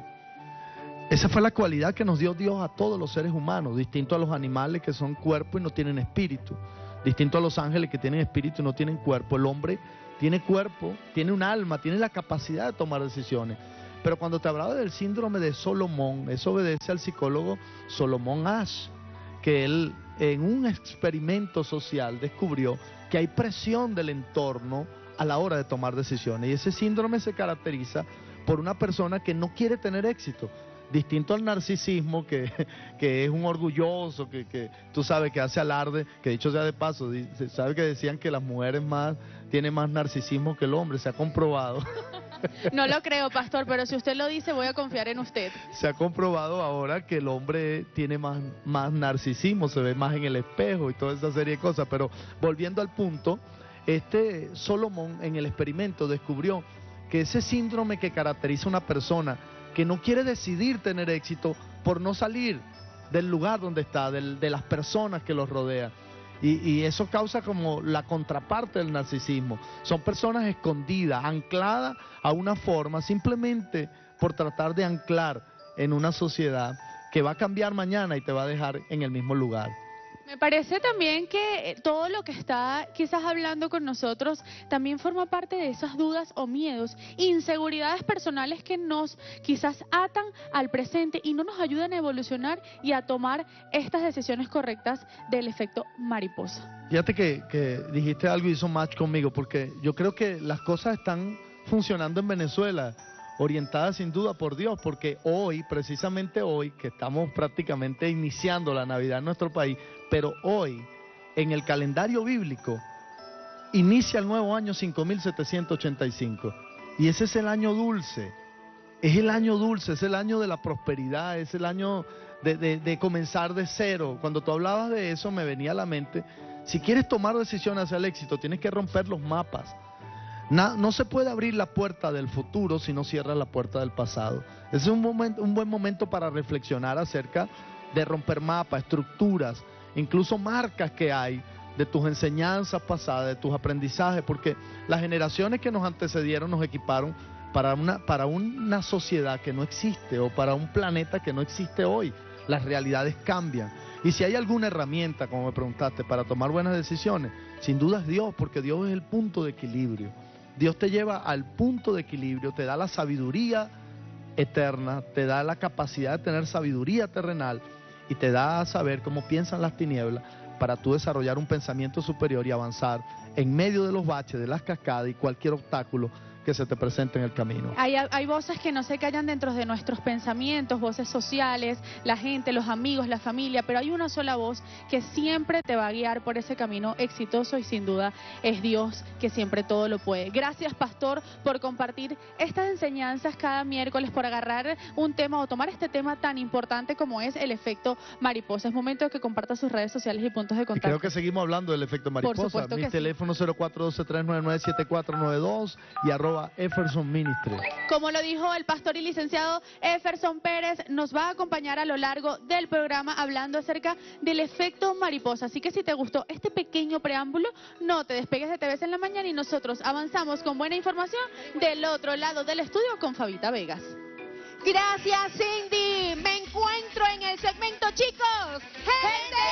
S10: Esa fue la cualidad que nos dio Dios a todos los seres humanos, distinto a los animales que son cuerpo y no tienen espíritu, distinto a los ángeles que tienen espíritu y no tienen cuerpo. El hombre tiene cuerpo, tiene un alma, tiene la capacidad de tomar decisiones. Pero cuando te hablaba del síndrome de Solomón, eso obedece al psicólogo Solomon Asch, que él en un experimento social descubrió que hay presión del entorno a la hora de tomar decisiones, y ese síndrome se caracteriza por una persona que no quiere tener éxito, distinto al narcisismo, que, que es un orgulloso, que, que tú sabes que hace alarde, que dicho sea de paso, se sabe que decían que las mujeres más tienen más narcisismo que el hombre, se ha comprobado.
S5: No lo creo, pastor, pero si usted lo dice voy a confiar en usted.
S10: Se ha comprobado ahora que el hombre tiene más, más narcisismo, se ve más en el espejo y toda esa serie de cosas, pero volviendo al punto, este Solomón en el experimento descubrió que ese síndrome que caracteriza a una persona que no quiere decidir tener éxito por no salir del lugar donde está, del, de las personas que los rodean, y, y eso causa como la contraparte del narcisismo. Son personas escondidas, ancladas a una forma simplemente por tratar de anclar en una sociedad que va a cambiar mañana y te va a dejar en el mismo lugar.
S5: Me parece también que todo lo que está quizás hablando con nosotros también forma parte de esas dudas o miedos, inseguridades personales que nos quizás atan al presente y no nos ayudan a evolucionar y a tomar estas decisiones correctas del efecto mariposa.
S10: Fíjate que, que dijiste algo y hizo match conmigo, porque yo creo que las cosas están funcionando en Venezuela, orientadas sin duda por Dios, porque hoy, precisamente hoy, que estamos prácticamente iniciando la Navidad en nuestro país, pero hoy, en el calendario bíblico, inicia el nuevo año cinco mil setecientos ochenta y cinco, y ese es el año dulce, es el año dulce, es el año de la prosperidad, es el año de, de, de comenzar de cero. Cuando tú hablabas de eso me venía a la mente, si quieres tomar decisiones hacia el éxito, tienes que romper los mapas. No, no se puede abrir la puerta del futuro si no cierras la puerta del pasado. Ese es un, momento, un buen momento para reflexionar acerca de romper mapas, estructuras, incluso marcas que hay de tus enseñanzas pasadas, de tus aprendizajes, porque las generaciones que nos antecedieron nos equiparon para una, para una sociedad que no existe o para un planeta que no existe hoy. Las realidades cambian. Y si hay alguna herramienta, como me preguntaste, para tomar buenas decisiones, sin duda es Dios, porque Dios es el punto de equilibrio. Dios te lleva al punto de equilibrio, te da la sabiduría eterna, te da la capacidad de tener sabiduría terrenal y te da a saber cómo piensan las tinieblas para tú desarrollar un pensamiento superior y avanzar en medio de los baches, de las cascadas y cualquier obstáculo que se te presente en el camino.
S4: Hay, hay voces que no se callan dentro de nuestros pensamientos, voces sociales, la gente, los amigos, la familia, pero hay una sola voz que siempre te va a guiar por ese camino exitoso y sin duda es Dios, que siempre todo lo puede. Gracias, pastor, por compartir estas enseñanzas cada miércoles, por agarrar un tema o tomar este tema tan importante como es el efecto mariposa. Es momento de que comparta sus redes sociales y puntos de
S10: Y
S4: contacto.
S10: creo que seguimos hablando del efecto mariposa.
S4: supuesto
S10: Mi
S4: que sí.
S10: teléfono cero cuatro uno dos tres nueve nueve siete cuatro nueve dos y arroba Efferson Ministry.
S4: Como lo dijo el pastor y licenciado Efferson Pérez, nos va a acompañar a lo largo del programa hablando acerca del efecto mariposa. Así que si te gustó este pequeño preámbulo, no te despegues de T V en la mañana y nosotros avanzamos con buena información del otro lado del estudio con Fabita Vegas.
S2: Gracias, Cindy. Me encuentro en el segmento, chicos. ¡Gente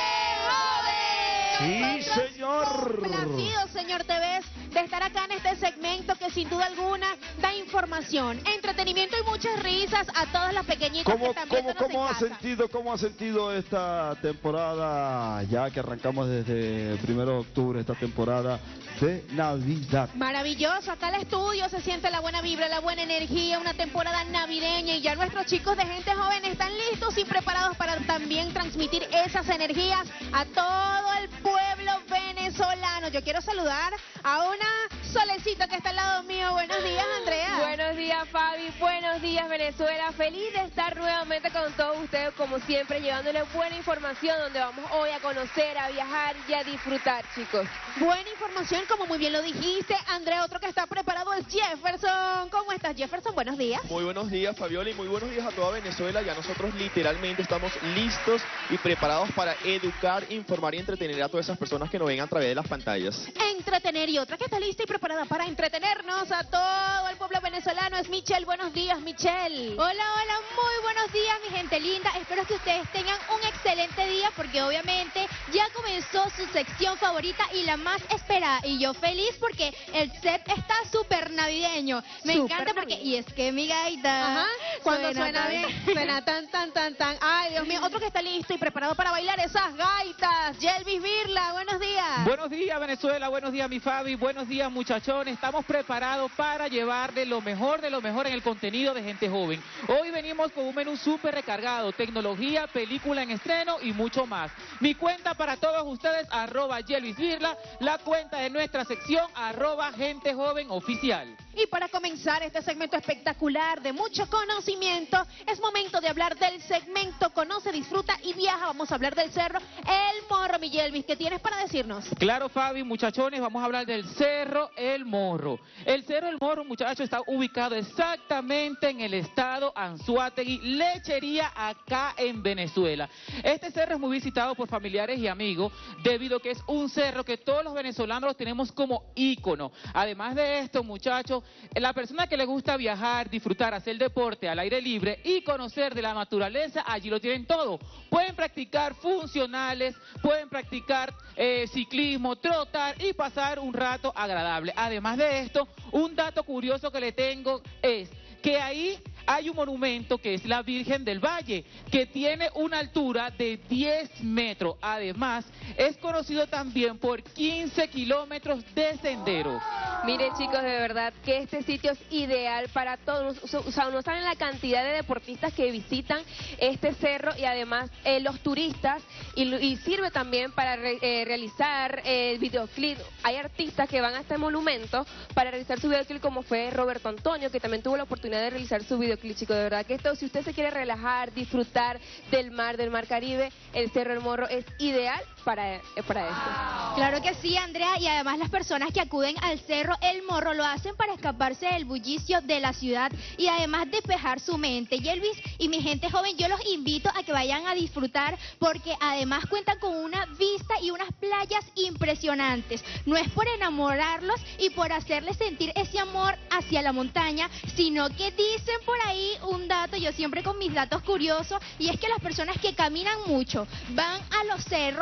S2: joven!
S3: Sí,
S2: Nosotros
S3: señor.
S2: Complacidos, señor T V, de estar acá en este segmento que sin duda alguna da información, entretenimiento y muchas risas a todas las pequeñitas que
S3: ¿Cómo,
S2: están
S3: cómo,
S2: viéndonos
S3: cómo
S2: en
S3: ha
S2: casa.
S3: sentido, cómo ha sentido esta temporada, ya que arrancamos desde el primero de octubre, esta temporada de Navidad?
S2: Maravilloso, acá el estudio se siente la buena vibra, la buena energía, una temporada navideña y ya nuestros chicos de gente joven están listos y preparados para también transmitir esas energías a todo el pueblo venezolano. Yo quiero saludar a una solecita que está al lado mío. Buenos días, Andrea.
S11: Buenos días, Fabi. Buenos días, Venezuela. Feliz de estar nuevamente con todos ustedes, como siempre, llevándoles buena información donde vamos hoy a conocer, a viajar y a disfrutar, chicos.
S2: Buena información, como muy bien lo dijiste. Andrea, otro que está preparado es Jefferson. ¿Cómo estás, Jefferson? Buenos días.
S12: Muy buenos días, Fabiola, y muy buenos días a toda Venezuela. Ya nosotros literalmente estamos listos y preparados para educar, informar y entretener a todas esas personas que nos ven a través de las pantallas.
S2: Entretener, y otra que está lista y preparada para entretenernos a todo el pueblo venezolano es Michelle. Buenos días, Michelle.
S13: Hola, hola, muy buenos días, mi gente linda. Espero que ustedes tengan un excelente día porque obviamente ya comenzó su sección favorita y la más esperada. Y yo feliz porque el set está súper navideño. Me
S2: Súper
S13: encanta porque... Y es que mi gaita...
S2: Ajá, cuando suena,
S13: tan-
S2: bien, suena tan, tan, tan, tan. Ay, Dios mío, otro que está listo y preparado para bailar esas gaitas. Yelvis Virla, buenos días.
S6: Buenos días, Venezuela, buenos días, mi Fabi, buenos días, muchachones. Estamos preparados para llevarle lo mejor de lo mejor en el contenido de gente joven. Hoy venimos con un menú súper recargado, tecnología, película en estreno y mucho más. Mi cuenta para todos ustedes, arroba Yelvis Virla, la cuenta de nuestra sección, arroba Gente Joven Oficial.
S2: Y para comenzar este segmento espectacular de mucho conocimiento, es momento de hablar del segmento Conoce, Disfruta y Viaja. Vamos a hablar del cerro El Morro, mi Yelvis. ¿Qué tienes para decirnos?
S6: Claro, Fabi, muchachones, vamos a hablar del Cerro El Morro. El Cerro El Morro, muchachos, está ubicado exactamente en el estado Anzoátegui, Lechería, acá en Venezuela. Este cerro es muy visitado por familiares y amigos, debido a que es un cerro que todos los venezolanos lo tenemos como ícono. Además de esto, muchachos, la persona que le gusta viajar, disfrutar, hacer deporte al aire libre y conocer de la naturaleza, allí lo tienen todo. Pueden practicar funcionales, pueden practicar eh, ciclismo, trotar y pasar un rato agradable. Además de esto, un dato curioso que le tengo es que ahí hay un monumento que es la Virgen del Valle, que tiene una altura de diez metros. Además, es conocido también por quince kilómetros de sendero.
S11: Miren, chicos, de verdad que este sitio es ideal para todos. O sea, no saben la cantidad de deportistas que visitan este cerro y además eh, los turistas y, y sirve también para re, eh, realizar eh, videoclip. Hay artistas que van a este monumento para realizar su videoclip, como fue Roberto Antonio, que también tuvo la oportunidad de realizar su videoclip. Chicos, de verdad que esto, si usted se quiere relajar, disfrutar del mar, del mar Caribe, el Cerro El Morro es ideal para, para esto.
S13: Claro que sí, Andrea, y además las personas que acuden al Cerro El Morro lo hacen para escaparse del bullicio de la ciudad y además despejar su mente. Yelvis y mi gente joven, yo los invito a que vayan a disfrutar porque además cuentan con una vista y unas playas impresionantes. No es por enamorarlos y por hacerles sentir ese amor hacia la montaña, sino que dicen por ahí un dato, yo siempre con mis datos curiosos, y es que las personas que caminan mucho van a los cerros,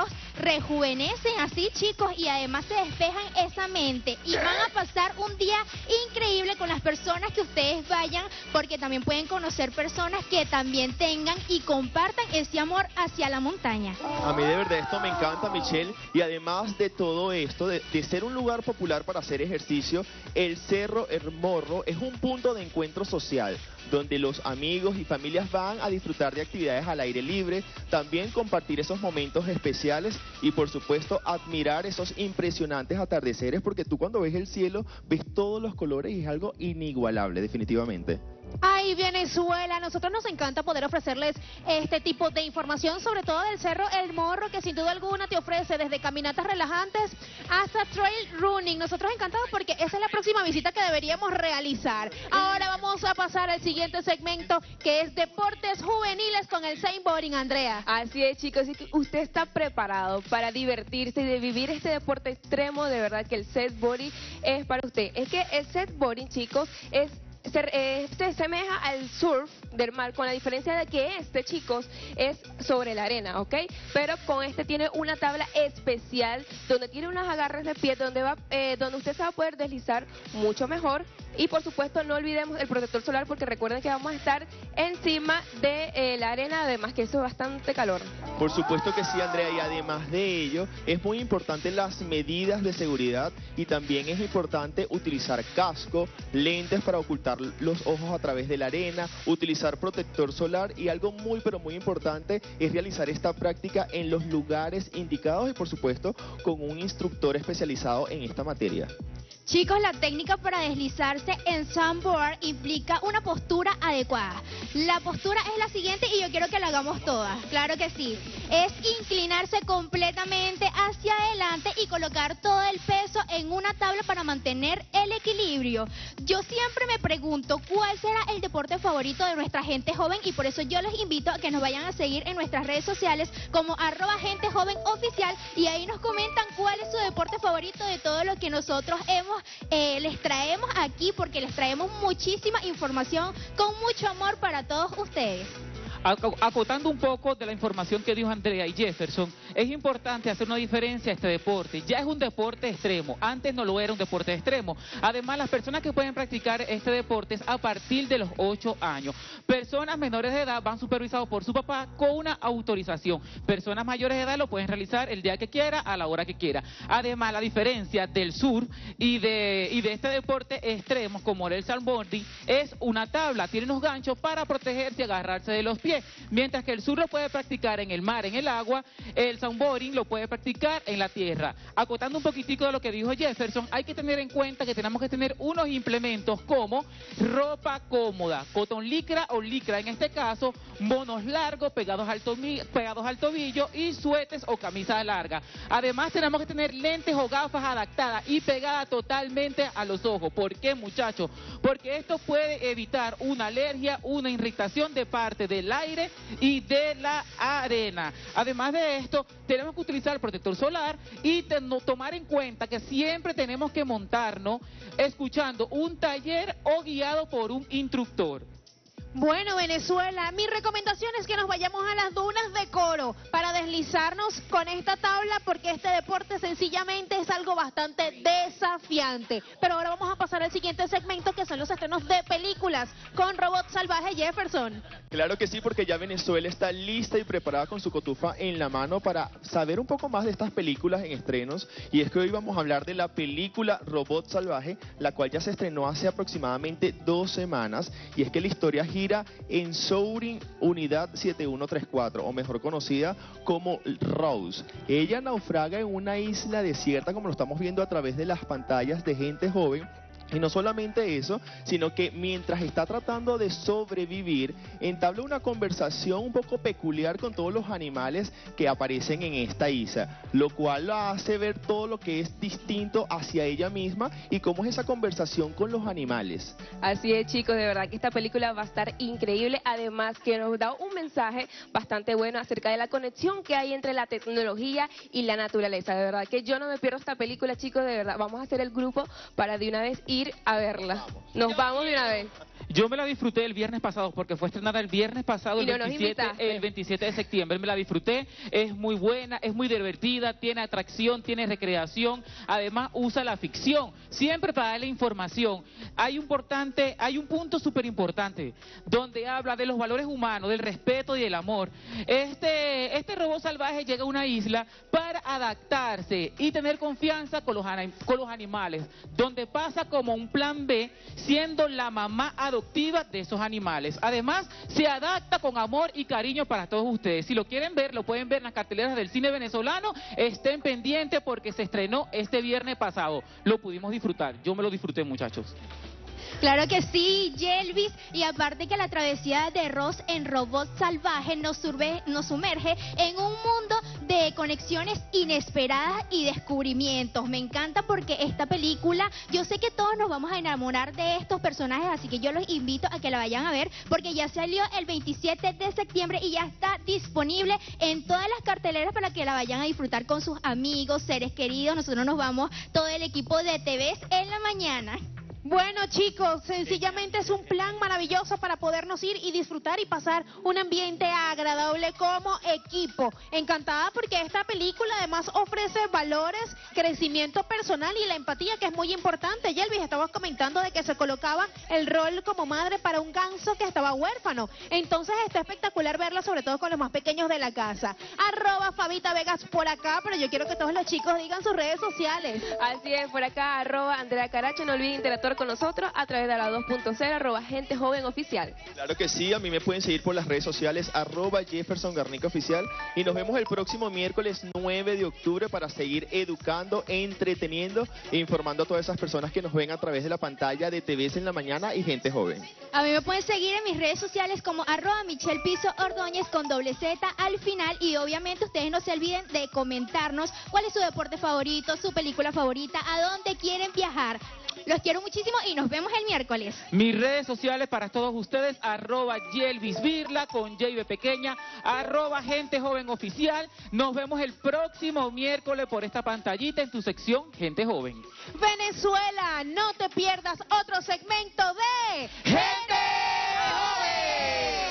S13: rejuvenecen así, chicos, y además se despejan esa mente y van a pasar un día increíble con las personas que ustedes vayan, porque también pueden conocer personas que también tengan y compartan ese amor hacia la montaña.
S12: A mí de verdad esto me encanta, Michelle, y además de todo esto, de, de ser un lugar popular para hacer ejercicio, el Cerro El Morro es un punto de encuentro social, donde los amigos y familias van a disfrutar de actividades al aire libre, también compartir esos momentos especiales y por supuesto admirar esos impresionantes atardeceres, porque tú cuando ves el cielo ves todos los colores y es algo inigualable, definitivamente.
S4: Ay, Venezuela, a nosotros nos encanta poder ofrecerles este tipo de información, sobre todo del Cerro El Morro, que sin duda alguna te ofrece desde caminatas relajantes hasta trail running. Nosotros encantados porque esa es la próxima visita que deberíamos realizar. Ahora vamos a pasar al siguiente segmento, que es deportes juveniles con el Sandboarding, Andrea.
S11: Así es, chicos, si usted está preparado para divertirse y de vivir este deporte extremo, de verdad que el Sandboarding es para usted. Es que el Sandboarding, chicos, es Se, eh, se asemeja al surf del mar, con la diferencia de que este, chicos, es sobre la arena, ¿ok? Pero con este tiene una tabla especial donde tiene unos agarres de pie donde, va, eh, donde usted se va a poder deslizar mucho mejor. Y por supuesto no olvidemos el protector solar, porque recuerden que vamos a estar encima de eh, la arena, además que eso es bastante calor.
S12: Por supuesto que sí, Andrea, y además de ello es muy importante las medidas de seguridad y también es importante utilizar casco, lentes para ocultar los ojos a través de la arena, utilizar protector solar y algo muy pero muy importante es realizar esta práctica en los lugares indicados y por supuesto con un instructor especializado en esta materia.
S13: Chicos, la técnica para deslizarse en sandboard implica una postura adecuada. La postura es la siguiente y yo quiero que la hagamos todas, claro que sí. Es inclinarse completamente hacia adelante y colocar todo el peso en una tabla para mantener el equilibrio. Yo siempre me pregunto cuál será el deporte favorito de nuestra gente joven y por eso yo les invito a que nos vayan a seguir en nuestras redes sociales como arroba gente joven oficial y ahí nos comentan cuál es su deporte favorito de todo lo que nosotros hemos Eh, les traemos aquí, porque les traemos muchísima información con mucho amor para todos ustedes.
S14: Acotando un poco de la información que dijo Andrea y Jefferson, es importante hacer una diferencia a este deporte. Ya es un deporte extremo, antes no lo era un deporte extremo. Además, las personas que pueden practicar este deporte es a partir de los ocho años. Personas menores de edad van supervisados por su papá con una autorización. Personas mayores de edad lo pueden realizar el día que quiera, a la hora que quiera. Además, la diferencia del surf y de, y de este deporte extremo, como el sandboarding, es una tabla, tiene unos ganchos para protegerse y agarrarse de los pies. Mientras que el surf lo puede practicar en el mar, en el agua, el sandboarding lo puede practicar en la tierra. Acotando un poquitico de lo que dijo Jefferson, hay que tener en cuenta que tenemos que tener unos implementos como ropa cómoda, cotón licra o licra en este caso, monos largos pegados al, pegados al tobillo y suéteres o camisa larga. Además tenemos que tener lentes o gafas adaptadas y pegadas totalmente a los ojos. ¿Por qué, muchachos? Porque esto puede evitar una alergia, una irritación de parte del aire y de la arena. Además de esto, tenemos que utilizar protector solar y tomar en cuenta que siempre tenemos que montarnos escuchando un taller o guiado por un instructor.
S4: Bueno, Venezuela, mi recomendación es que nos vayamos a las dunas de Coro para deslizarnos con esta tabla, porque este deporte sencillamente es algo bastante desafiante. Pero ahora vamos a pasar al siguiente segmento, que son los estrenos de películas con Robot Salvaje. Jefferson.
S12: Claro que sí, porque ya Venezuela está lista y preparada con su cotufa en la mano para saber un poco más de estas películas en estrenos. Y es que hoy vamos a hablar de la película Robot Salvaje, la cual ya se estrenó hace aproximadamente dos semanas. Y es que la historia gira en Soaring Unidad siete uno tres cuatro, o mejor conocida como Rose. Ella naufraga en una isla desierta, como lo estamos viendo a través de las pantallas de gente joven. Y no solamente eso, sino que mientras está tratando de sobrevivir, entabla una conversación un poco peculiar con todos los animales que aparecen en esta isla, lo cual la hace ver todo lo que es distinto hacia ella misma y cómo es esa conversación con los animales.
S11: Así es, chicos, de verdad que esta película va a estar increíble, además que nos da un mensaje bastante bueno acerca de la conexión que hay entre la tecnología y la naturaleza. De verdad que yo no me pierdo esta película, chicos, de verdad. Vamos a hacer el grupo para de una vez ir a verla. Nos vamos de una vez.
S14: Yo me la disfruté el viernes pasado porque fue estrenada el viernes pasado, el
S11: Y no nos
S14: veintisiete,
S11: invitaste.
S14: el veintisiete de septiembre. Me la disfruté, es muy buena, es muy divertida, tiene atracción, tiene recreación, además usa la ficción, siempre para darle información. Hay un, importante, hay un punto súper importante donde habla de los valores humanos, del respeto y del amor. Este, este robot salvaje llega a una isla para adaptarse y tener confianza con los, ana- con los animales, donde pasa como un plan B, siendo la mamá adoptiva de esos animales. Además, se adapta con amor y cariño para todos ustedes. Si lo quieren ver, lo pueden ver en las carteleras del cine venezolano. Estén pendientes porque se estrenó este viernes pasado. Lo pudimos disfrutar. Yo me lo disfruté, muchachos.
S13: Claro que sí, Yelvis, y aparte que la travesía de Ross en Robot Salvaje nos, surve- nos sumerge en un mundo de conexiones inesperadas y descubrimientos. Me encanta porque esta película, yo sé que todos nos vamos a enamorar de estos personajes, así que yo los invito a que la vayan a ver porque ya salió el veintisiete de septiembre y ya está disponible en todas las carteleras para que la vayan a disfrutar con sus amigos, seres queridos. Nosotros nos vamos todo el equipo de T Vs en la mañana.
S4: Bueno, chicos, sencillamente es un plan maravilloso para podernos ir y disfrutar y pasar un ambiente agradable como equipo. Encantada porque esta película además ofrece valores, crecimiento personal y la empatía, que es muy importante. Yelvis, estabas comentando de que se colocaba el rol como madre para un ganso que estaba huérfano. Entonces está espectacular verla, sobre todo con los más pequeños de la casa. Arroba Fabita Vegas por acá, pero yo quiero que todos los chicos digan sus redes sociales.
S11: Así es, por acá, arroba Andrea Caracho, no olviden interactuar con nosotros a través de la dos punto cero, arroba Gente Joven Oficial.
S12: Claro que sí, a mí me pueden seguir por las redes sociales, arroba Jefferson Garnica Oficial, y nos vemos el próximo miércoles nueve de octubre para seguir educando, entreteniendo e informando a todas esas personas que nos ven a través de la pantalla de T Vs en la mañana y Gente Joven.
S13: A mí me pueden seguir en mis redes sociales como arroba Michelle Piso Ordóñez con doble Z al final, y obviamente ustedes no se olviden de comentarnos cuál es su deporte favorito, su película favorita, a dónde quieren viajar. Los quiero muchísimo y nos vemos el miércoles.
S14: Mis redes sociales para todos ustedes, arroba Yelvis Virla con J B pequeña, arroba Gente Joven Oficial. Nos vemos el próximo miércoles por esta pantallita en tu sección Gente Joven.
S4: Venezuela, no te pierdas otro segmento de Gente Joven.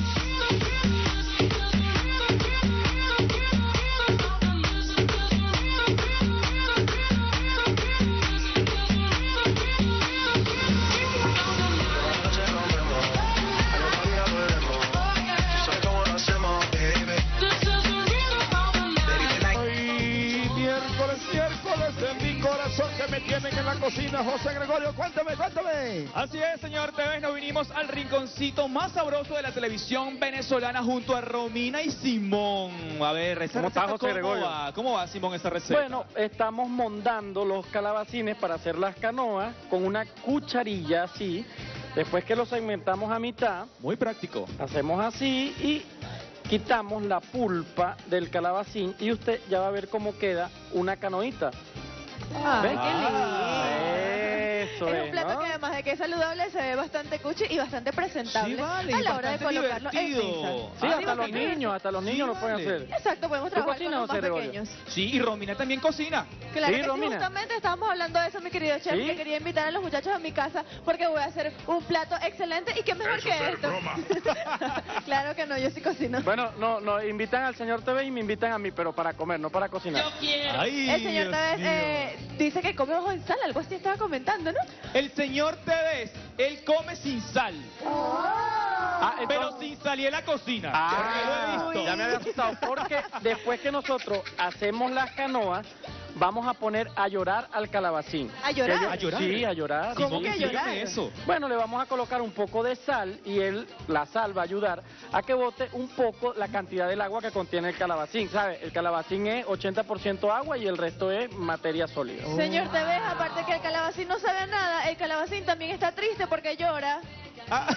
S3: De mi corazón que me tienen en la cocina, José Gregorio, cuéntame, cuéntame.
S6: Así es, señor T V, nos vinimos al rinconcito más sabroso de la televisión venezolana junto a Romina y Simón. A ver, esa
S7: ¿Cómo está,
S6: receta,
S7: José
S6: ¿cómo
S7: Gregorio?
S6: va? ¿Cómo va, Simón, esta receta?
S7: Bueno, estamos montando los calabacines para hacer las canoas con una cucharilla así. Después que los segmentamos a mitad,
S6: muy práctico,
S7: hacemos así y quitamos la pulpa del calabacín y usted ya va a ver cómo queda una canoita.
S2: Ah,
S7: ¿Ven?
S2: qué lindo.
S7: Eso
S2: Es
S7: es,
S2: un plato
S7: ¿no?
S2: que además de que es saludable se ve bastante cuchi y bastante presentable
S6: Sí, vale,
S2: a
S6: y
S2: la hora de
S6: bastante
S2: colocarlo
S6: divertido.
S2: en pizza.
S7: Sí,
S6: Ah,
S7: hasta los
S6: digo,
S7: niños, hasta los niños lo pueden
S6: vale.
S7: hacer.
S2: Exacto, podemos
S7: ¿Tú
S2: trabajar con
S7: cocinas,
S2: los más
S7: José Gregorio?
S2: pequeños.
S6: Sí, y Romina también cocina.
S2: Claro
S7: Sí,
S2: que sí,
S7: Romina.
S2: justamente estábamos hablando de eso, mi querido chef,
S7: ¿Sí?
S2: que quería invitar a los muchachos a mi casa porque voy a hacer un plato excelente y qué mejor que esto. Claro que no, yo sí cocino.
S7: Bueno, no, no, invitan al señor T V y me invitan a mí, pero para comer, no para cocinar.
S6: Ay,
S2: El señor
S6: Dios
S2: Tevez
S6: mío.
S2: eh, dice que come ojo en sal, algo así estaba comentando, ¿no?
S6: El señor Tevez, él come sin sal.
S7: Ah,
S6: Pero
S7: entonces-
S6: sin sal y en la cocina.
S7: Ah,
S6: porque lo he visto.
S7: ya me había asustado, porque después que nosotros hacemos las canoas, vamos a poner a llorar al calabacín.
S2: ¿A llorar?
S7: Que yo-
S6: ¿A llorar?
S7: Sí, a llorar.
S2: ¿Cómo
S7: sí.
S2: que a llorar?
S6: Explícame eso.
S7: Bueno, le vamos a colocar un poco de sal y él, la sal va a ayudar a que bote un poco la cantidad del agua que contiene el calabacín, ¿sabe? El calabacín es ochenta por ciento agua y el resto es materia sólida.
S2: Señor Tevez, aparte que el calabacín no sabe a nada, el calabacín también está triste porque llora.
S6: Ah.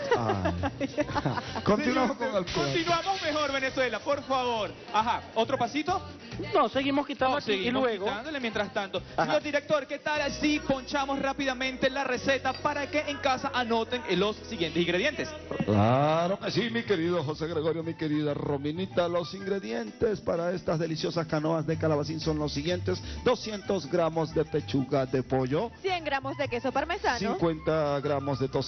S3: Continuamos con el plan.
S6: Continuamos mejor, Venezuela, por favor. Ajá, ¿otro pasito?
S7: No, seguimos quitando
S6: No,
S7: aquí y
S6: seguimos
S7: luego...
S6: quitándole mientras tanto.
S7: Ajá.
S6: Señor director, ¿qué tal si ponchamos rápidamente la receta para que en casa anoten los siguientes ingredientes?
S3: Claro que sí, mi querido José Gregorio, mi querida Rominita. Los ingredientes para estas deliciosas canoas de calabacín son los siguientes: doscientos gramos de pechuga de pollo,
S2: cien gramos de queso parmesano,
S3: cincuenta gramos de tocineta,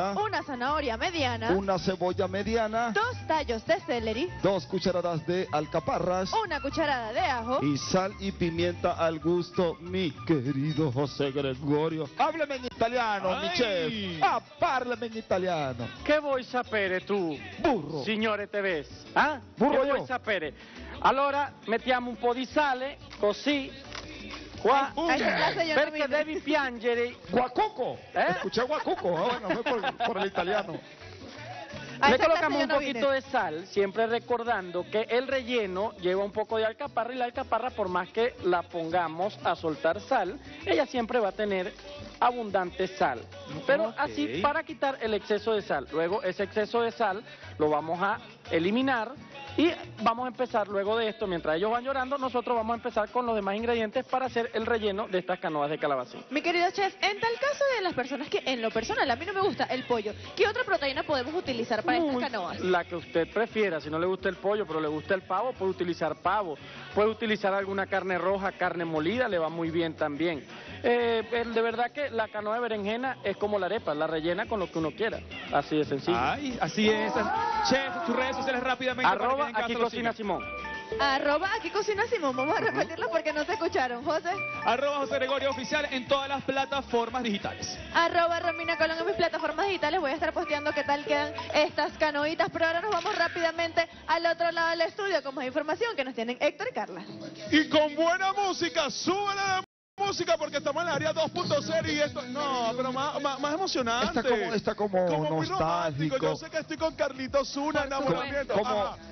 S3: mediana,
S2: una zanahoria mediana,
S3: una cebolla mediana,
S2: dos tallos de celery,
S3: dos cucharadas de alcaparras,
S2: una cucharada de ajo,
S3: y sal y pimienta al gusto, mi querido José Gregorio. Hábleme en italiano,
S7: Ay.
S3: mi chef. Ah, parlami in italiano.
S7: Che vuoi sapere tu,
S3: burro,
S7: signore Tevez? Ah?
S3: Burro
S7: che
S3: io.
S7: vuoi sapere? Allora mettiamo un po' di sale, così, qua,
S2: Ahí está, señor
S7: perché
S2: Domínguez.
S7: devi piangere.
S3: Guacoco.
S7: ¿Eh?
S3: Escuché guacoco. Ah, bueno, fue por, por el italiano.
S2: Ahí
S7: Le
S2: está,
S7: colocamos un
S2: señor
S7: poquito
S2: Domínguez.
S7: de sal, siempre recordando que el relleno lleva un poco de alcaparra y la alcaparra, por más que la pongamos a soltar sal, ella siempre va a tener abundante sal. Pero
S6: Ok.
S7: así para quitar el exceso de sal. Luego ese exceso de sal lo vamos a eliminar y vamos a empezar luego de esto, mientras ellos van llorando, nosotros vamos a empezar con los demás ingredientes para hacer el relleno de estas canoas de calabacín.
S2: Mi querido chef, en tal caso de las personas que en lo personal a mí no me gusta el pollo, ¿qué otra proteína podemos utilizar para estas
S7: Muy-
S2: canoas?
S7: La que usted prefiera, si no le gusta el pollo, pero le gusta el pavo, puede utilizar pavo. Puede utilizar alguna carne roja, carne molida, le va muy bien también. Eh, el- de verdad que la canoa de berenjena es como la arepa, la rellena con lo que uno quiera. Así de sencillo.
S6: Ay, así es. Chef, sus redes sociales rápidamente. para que
S7: Arroba
S6: en casa
S7: aquí
S6: lo
S7: cocina
S6: sigan.
S7: Simón.
S2: Arroba aquí cocina Simón, vamos a repetirlo porque no se escucharon, José.
S6: Arroba José Gregorio Oficial en todas las plataformas digitales.
S2: Arroba Romina Colón en mis plataformas digitales, voy a estar posteando qué tal quedan estas canoitas, pero ahora nos vamos rápidamente al otro lado del estudio con más información que nos tienen Héctor y Carla.
S9: Y con buena música, súbele la música porque estamos en el área dos punto cero y esto, no, pero más, más, más emocionante.
S3: Está como, está como,
S9: Como muy
S3: nostálgico.
S9: romántico. Yo sé que estoy con Carlitos Zuna, enamoramiento.
S3: Como-
S9: Ajá.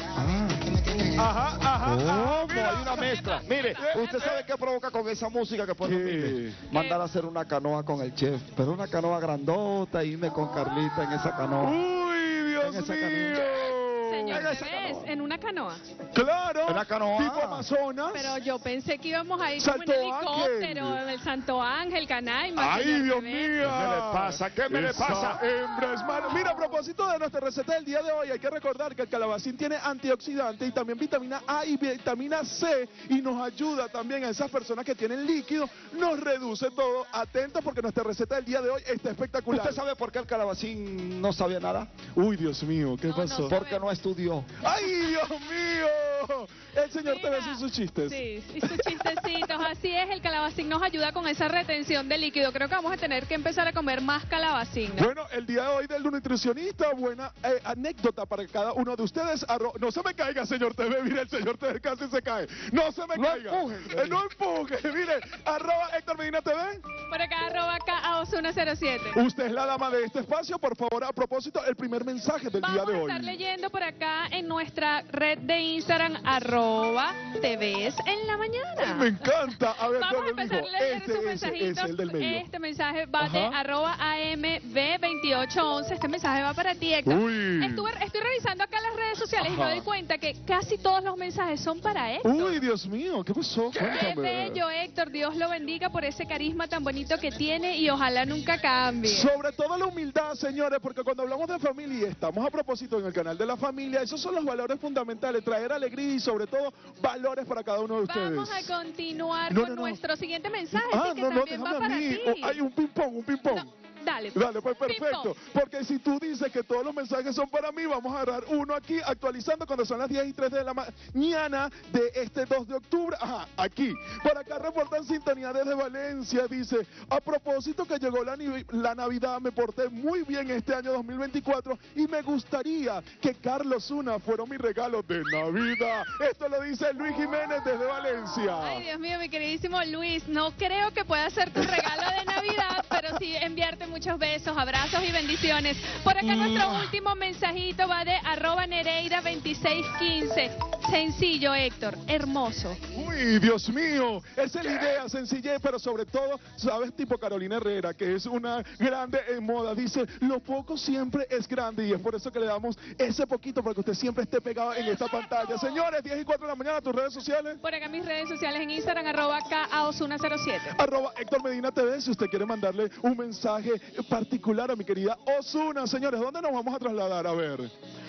S9: Ajá, ajá, ajá,
S3: ¿Cómo?
S9: mira.
S3: Hay una mezcla. Mire, usted sabe qué provoca con esa música que pone Mime? Mandar a hacer una canoa con el chef, pero una canoa grandota, irme con Carlita en esa canoa.
S9: Uy, Dios
S3: En esa
S9: mío.
S5: Señor
S3: Haga esa
S5: Tevez, en una canoa.
S9: Claro.
S3: En la canoa.
S9: Tipo Amazonas.
S5: Pero yo pensé que íbamos a ir como en
S9: Santo
S5: helicóptero,
S9: Ángel.
S5: en el Santo Ángel, Canaima.
S9: Ay,
S5: señor
S9: Dios
S5: Tevez.
S9: mío.
S3: ¿Qué me le pasa? ¿Qué me le
S9: Esa
S3: pasa?
S9: hembra es mala. Mira, a propósito de nuestra receta del día de hoy, hay que recordar que el calabacín tiene antioxidante y también vitamina A y vitamina C y nos ayuda también a esas personas que tienen líquido, nos reduce todo. Atentos porque nuestra receta del día de hoy está espectacular.
S3: ¿Usted sabe por qué el calabacín no sabía nada?
S9: Uy, Dios mío, ¿qué
S5: No,
S9: pasó?
S5: no.
S3: Porque no estudió.
S9: ¡Ay, Dios mío! El señor
S5: Mira.
S9: te ve sin sus chistes.
S5: Sí, y sus chistecitos. Así es, el calabacín nos ayuda con esa retención de líquido. Creo que vamos a tener que empezar a comer más calabacín. ¿no?
S9: Bueno, el día de hoy del nutricionista, buena eh, anécdota para cada uno de ustedes. Arro- no se me caiga, señor T V, mire, el señor T V casi se cae. No se me
S3: No
S9: caiga.
S3: empuje.
S9: Eh, no empuje, mire, arroba Héctor Medina T V.
S5: Por acá, arroba acá a Osuna cero siete.
S9: Usted es la dama de este espacio, por favor, a propósito, el primer mensaje del
S5: Vamos
S9: día de
S5: a
S9: hoy.
S5: estar leyendo por acá en nuestra red de Instagram, arroba T Vs en la
S9: Ay,
S5: mañana.
S9: me encanta. A ver,
S5: Vamos a
S9: yo lo
S5: empezar
S9: digo.
S5: a leer
S9: Este,
S5: esos
S9: ese,
S5: mensajitos.
S9: ese, el del medio.
S5: Este mensaje va de
S9: Ajá.
S5: arroba A M B veintiocho once. Este mensaje va para ti, Héctor.
S9: Uy.
S5: Estuve, estoy revisando acá las redes sociales y me
S9: Ajá.
S5: doy cuenta que casi todos los mensajes son para Héctor.
S9: Uy, Dios mío, ¿qué pasó?
S5: Qué
S9: Cuéntame.
S5: bello, Héctor. Dios lo bendiga por ese carisma tan bonito que tiene y ojalá nunca cambie.
S9: Sobre todo la humildad, señores, porque cuando hablamos de familia y estamos a propósito en el canal de la familia, esos son los valores fundamentales, traer alegría y sobre todo valores para cada uno de ustedes.
S5: Vamos a continuar
S9: No,
S5: con
S9: no, no.
S5: nuestro siguiente mensaje,
S9: Ah,
S5: que
S9: no, no,
S5: también va
S9: déjame a
S5: para
S9: mí.
S5: ti.
S9: Oh, hay un ping-pong, un ping-pong.
S5: Dale.
S9: Dale, pues
S5: Ping-pong.
S9: perfecto. Porque si tú dices que todos los mensajes son para mí, vamos a agarrar uno aquí actualizando cuando son las diez y tres de la mañana de este dos de octubre. Ajá, aquí. Por acá reportan sintonía desde Valencia. Dice, a propósito que llegó la, ni- la Navidad, me porté muy bien este año dos mil veinticuatro y me gustaría que Carlos Zuna fuera mi regalo de Navidad. Esto lo dice Luis Jiménez desde Valencia.
S5: Ay, Dios mío, mi queridísimo Luis, no creo que pueda ser tu regalo de Navidad, pero sí enviarte muchos besos, abrazos y bendiciones. Por acá nuestro último mensajito va de arroba Nereida veintiséis quince. Sencillo, Héctor, hermoso.
S9: Uy, Dios mío, esa es la idea, sencillez, pero sobre todo, sabes, tipo Carolina Herrera, que es una grande en moda, dice, lo poco siempre es grande y es por eso que le damos ese poquito para que usted siempre esté pegado en esta pantalla. Señores, diez y cuatro de la mañana, tus redes sociales.
S5: Por acá mis redes sociales en Instagram, arroba K A Osuna cero siete.
S9: Arroba Héctor Medina T V, si usted quiere mandarle un mensaje particular a mi querida Osuna. Señores, ¿dónde nos vamos a trasladar? A ver.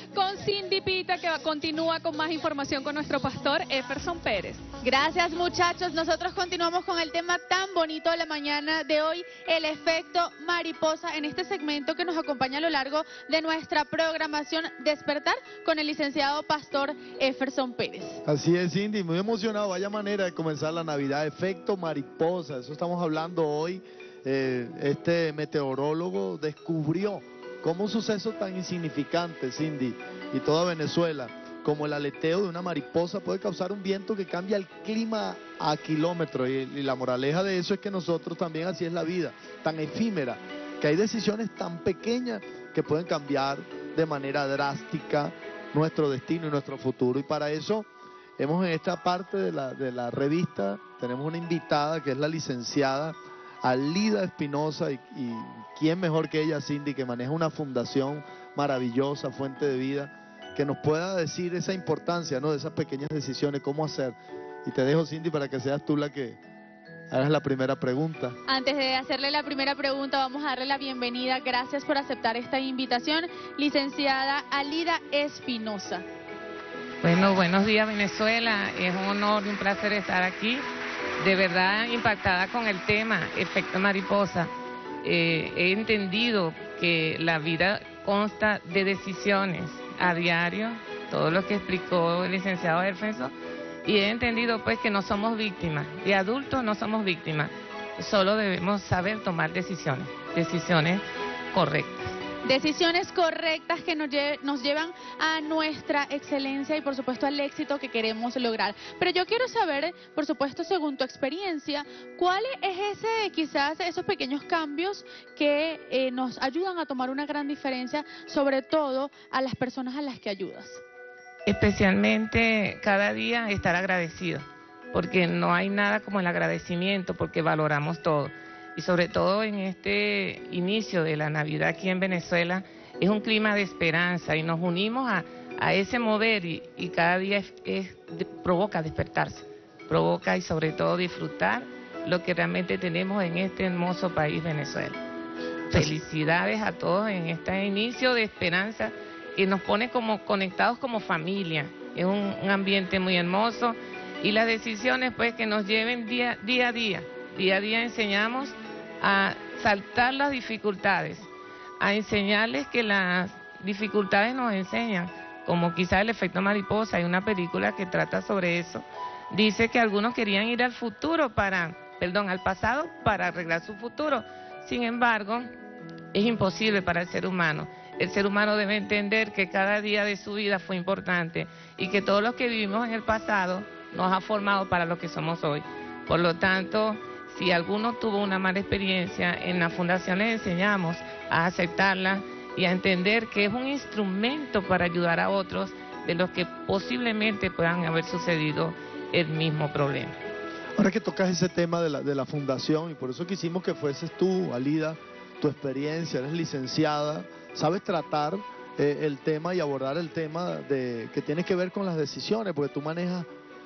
S5: con Cindy Pita, que va- continúa con más información con nuestro pastor Jefferson Pérez.
S2: Gracias, muchachos. Nosotros continuamos con el tema tan bonito de la mañana de hoy, el efecto mariposa, en este segmento que nos acompaña a lo largo de nuestra programación Despertar con el licenciado pastor Jefferson Pérez.
S10: Así es, Cindy, muy emocionado. Vaya manera de comenzar la Navidad. Efecto mariposa, eso estamos hablando hoy. Eh, este meteorólogo descubrió cómo un suceso tan insignificante, Cindy, y toda Venezuela, como el aleteo de una mariposa, puede causar un viento que cambia el clima a kilómetros. Y, y la moraleja de eso es que nosotros también, así es la vida, tan efímera, que hay decisiones tan pequeñas que pueden cambiar de manera drástica nuestro destino y nuestro futuro. Y para eso hemos en esta parte de la, de la revista, tenemos una invitada que es la licenciada Alida Espinosa, y, y quién mejor que ella, Cindy, que maneja una fundación maravillosa, Fuente de Vida, que nos pueda decir esa importancia, ¿no?, de esas pequeñas decisiones, cómo hacer. Y te dejo, Cindy, para que seas tú la que hagas la primera pregunta.
S2: Antes de hacerle la primera pregunta, vamos a darle la bienvenida. Gracias por aceptar esta invitación, licenciada Alida Espinosa.
S15: Bueno, buenos días, Venezuela. Es un honor y un placer estar aquí. De verdad impactada con el tema, efecto mariposa. Eh, he entendido que la vida consta de decisiones a diario, todo lo que explicó el licenciado Jefferson, y he entendido pues que no somos víctimas, de adultos no somos víctimas, solo debemos saber tomar decisiones, decisiones correctas.
S2: Decisiones correctas que nos, lle nos llevan a nuestra excelencia y por supuesto al éxito que queremos lograr. Pero yo quiero saber, por supuesto, según tu experiencia, ¿cuál es ese, quizás esos pequeños cambios que eh, nos ayudan a tomar una gran diferencia, sobre todo a las personas a las que ayudas?
S15: Especialmente cada día estar agradecido, porque no hay nada como el agradecimiento, porque valoramos todo. Y sobre todo en este inicio de la Navidad aquí en Venezuela, es un clima de esperanza y nos unimos a, a ese mover y, y cada día es, es, de, provoca despertarse, provoca y sobre todo disfrutar lo que realmente tenemos en este hermoso país Venezuela. Felicidades a todos en este inicio de esperanza que nos pone como conectados como familia. Es un, un ambiente muy hermoso y las decisiones pues que nos lleven día, día a día. Día a día enseñamos a saltar las dificultades, a enseñarles que las dificultades nos enseñan, como quizás el efecto mariposa. Hay una película que trata sobre eso. Dice que algunos querían ir al futuro para, perdón, al pasado para arreglar su futuro. Sin embargo, es imposible para el ser humano. El ser humano debe entender que cada día de su vida fue importante y que todo lo que vivimos en el pasado nos ha formado para lo que somos hoy. Por lo tanto, si alguno tuvo una mala experiencia, en la fundación les enseñamos a aceptarla y a entender que es un instrumento para ayudar a otros de los que posiblemente puedan haber sucedido el mismo problema.
S10: Ahora que tocas ese tema de la, de la fundación, y por eso quisimos que fueses tú, Alida, tu experiencia, eres licenciada, sabes tratar eh, el tema y abordar el tema de, que tiene que ver con las decisiones, porque tú manejas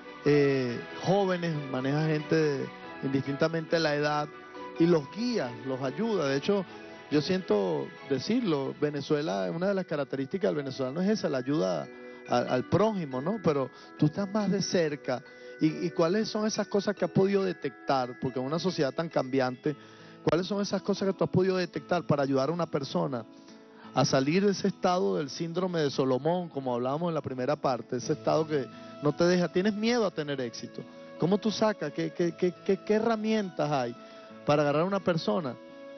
S10: eh, jóvenes, manejas gente de, indistintamente la edad, y los guías, los ayuda. De hecho, yo siento decirlo, Venezuela, una de las características del venezolano es esa, la ayuda a, al prójimo, ¿no? Pero tú estás más de cerca, y, y ¿cuáles son esas cosas que has podido detectar? Porque en una sociedad tan cambiante, ¿cuáles son esas cosas que tú has podido detectar para ayudar a una persona a salir de ese estado del síndrome de Solomón, como hablábamos en la primera parte, ese estado que no te deja, tienes miedo a tener éxito? ¿Cómo tú sacas? ¿Qué, qué, qué, qué, qué herramientas hay para agarrar a una persona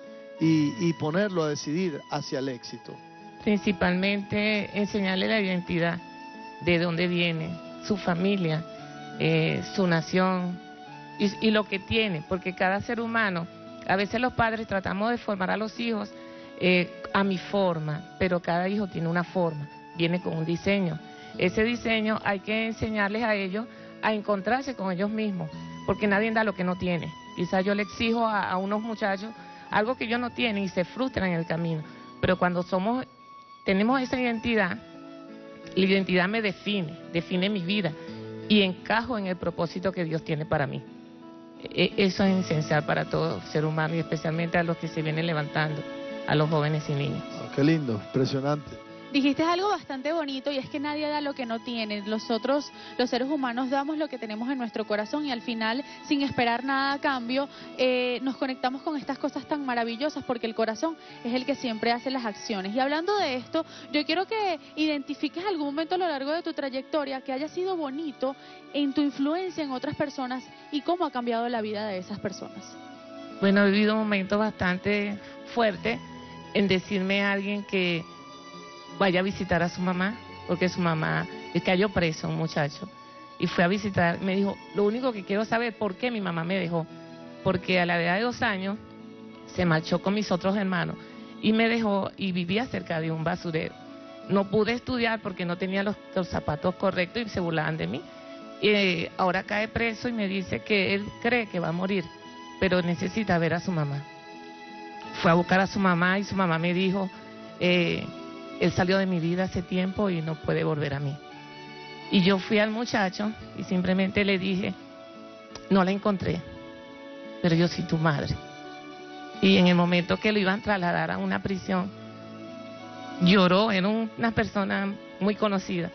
S10: y, y ponerlo a decidir hacia el éxito?
S15: Principalmente enseñarle la identidad, de dónde viene, su familia, eh, su nación y, y lo que tiene, porque cada ser humano, a veces los padres tratamos de formar a los hijos eh, a mi forma, pero cada hijo tiene una forma, viene con un diseño. Ese diseño hay que enseñarles a ellos a encontrarse con ellos mismos, porque nadie da lo que no tiene. Quizás yo le exijo a, a unos muchachos algo que ellos no tienen y se frustran en el camino, pero cuando somos, tenemos esa identidad, la identidad me define, define mi vida y encajo en el propósito que Dios tiene para mí. E, eso es esencial para todo ser humano y especialmente a los que se vienen levantando, a los jóvenes y niños.
S10: Oh, qué lindo, impresionante.
S5: Dijiste algo bastante bonito y es que nadie da lo que no tiene. Nosotros, los seres humanos, damos lo que tenemos en nuestro corazón y al final, sin esperar nada a cambio, eh, nos conectamos con estas cosas tan maravillosas porque el corazón es el que siempre hace las acciones. Y hablando de esto, yo quiero que identifiques algún momento a lo largo de tu trayectoria que haya sido bonito en tu influencia en otras personas y cómo ha cambiado la vida de esas personas.
S15: Bueno, he vivido momentos bastante fuertes en decirme a alguien que vaya a visitar a su mamá, porque su mamá cayó preso, un muchacho, y fue a visitar, me dijo, lo único que quiero saber es por qué mi mamá me dejó, porque a la edad de dos años se marchó con mis otros hermanos y me dejó y vivía cerca de un basurero. No pude estudiar porque no tenía los, los zapatos correctos y se burlaban de mí. Y eh, ahora cae preso y me dice que él cree que va a morir, pero necesita ver a su mamá. Fue a buscar a su mamá y su mamá me dijo, eh, él salió de mi vida hace tiempo y no puede volver a mí. Y yo fui al muchacho y simplemente le dije, no la encontré, pero yo soy tu madre. Y en el momento que lo iban a trasladar a una prisión, lloró, era una persona muy conocida.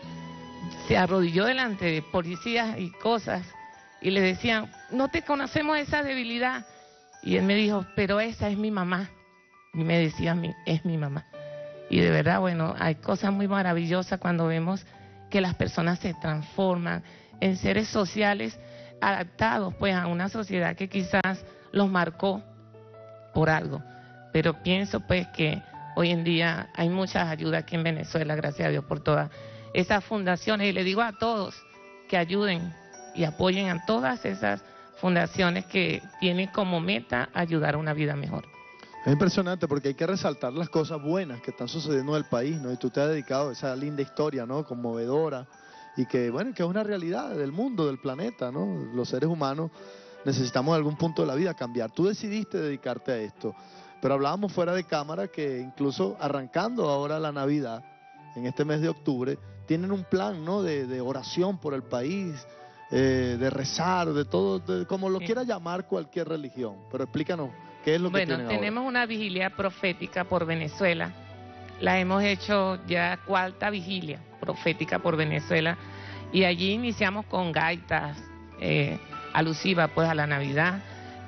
S15: Se arrodilló delante de policías y cosas y le decían, no te conocemos esa debilidad. Y él me dijo, pero esa es mi mamá. Y me decía a mí, es mi mamá. Y de verdad, bueno, hay cosas muy maravillosas cuando vemos que las personas se transforman en seres sociales adaptados pues a una sociedad que quizás los marcó por algo. Pero pienso pues que hoy en día hay muchas ayudas aquí en Venezuela, gracias a Dios por todas esas fundaciones. Y le digo a todos que ayuden y apoyen a todas esas fundaciones que tienen como meta ayudar a una vida mejor.
S10: Es impresionante porque hay que resaltar las cosas buenas que están sucediendo en el país, ¿no? Y tú te has dedicado a esa linda historia, ¿no? Conmovedora y que, bueno, que es una realidad del mundo, del planeta, ¿no? Los seres humanos necesitamos en algún punto de la vida cambiar. Tú decidiste dedicarte a esto, pero hablábamos fuera de cámara que incluso arrancando ahora la Navidad, en este mes de octubre, tienen un plan, ¿no? De, de oración por el país, eh, de rezar, de todo, de, como lo quiera llamar cualquier religión. Pero explícanos. ¿Qué es lo que
S15: bueno,
S10: tienen
S15: tenemos
S10: ahora?
S15: una vigilia profética por Venezuela. La hemos hecho ya cuarta vigilia profética por Venezuela. Y allí iniciamos con gaitas eh, alusivas pues a la Navidad,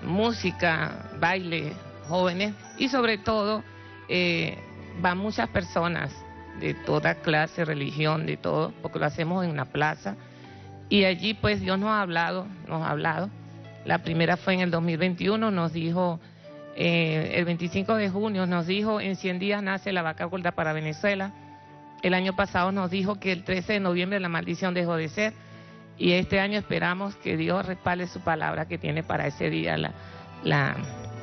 S15: música, baile, jóvenes y sobre todo eh, van muchas personas de toda clase, religión, de todo, porque lo hacemos en una plaza. Y allí pues Dios nos ha hablado, nos ha hablado. La primera fue en el dos mil veintiuno, nos dijo... Eh, el veinticinco de junio nos dijo, en cien días nace la vaca gorda para Venezuela. El año pasado nos dijo que el trece de noviembre la maldición dejó de ser. Y este año esperamos que Dios respalde su palabra que tiene para ese día. La, la,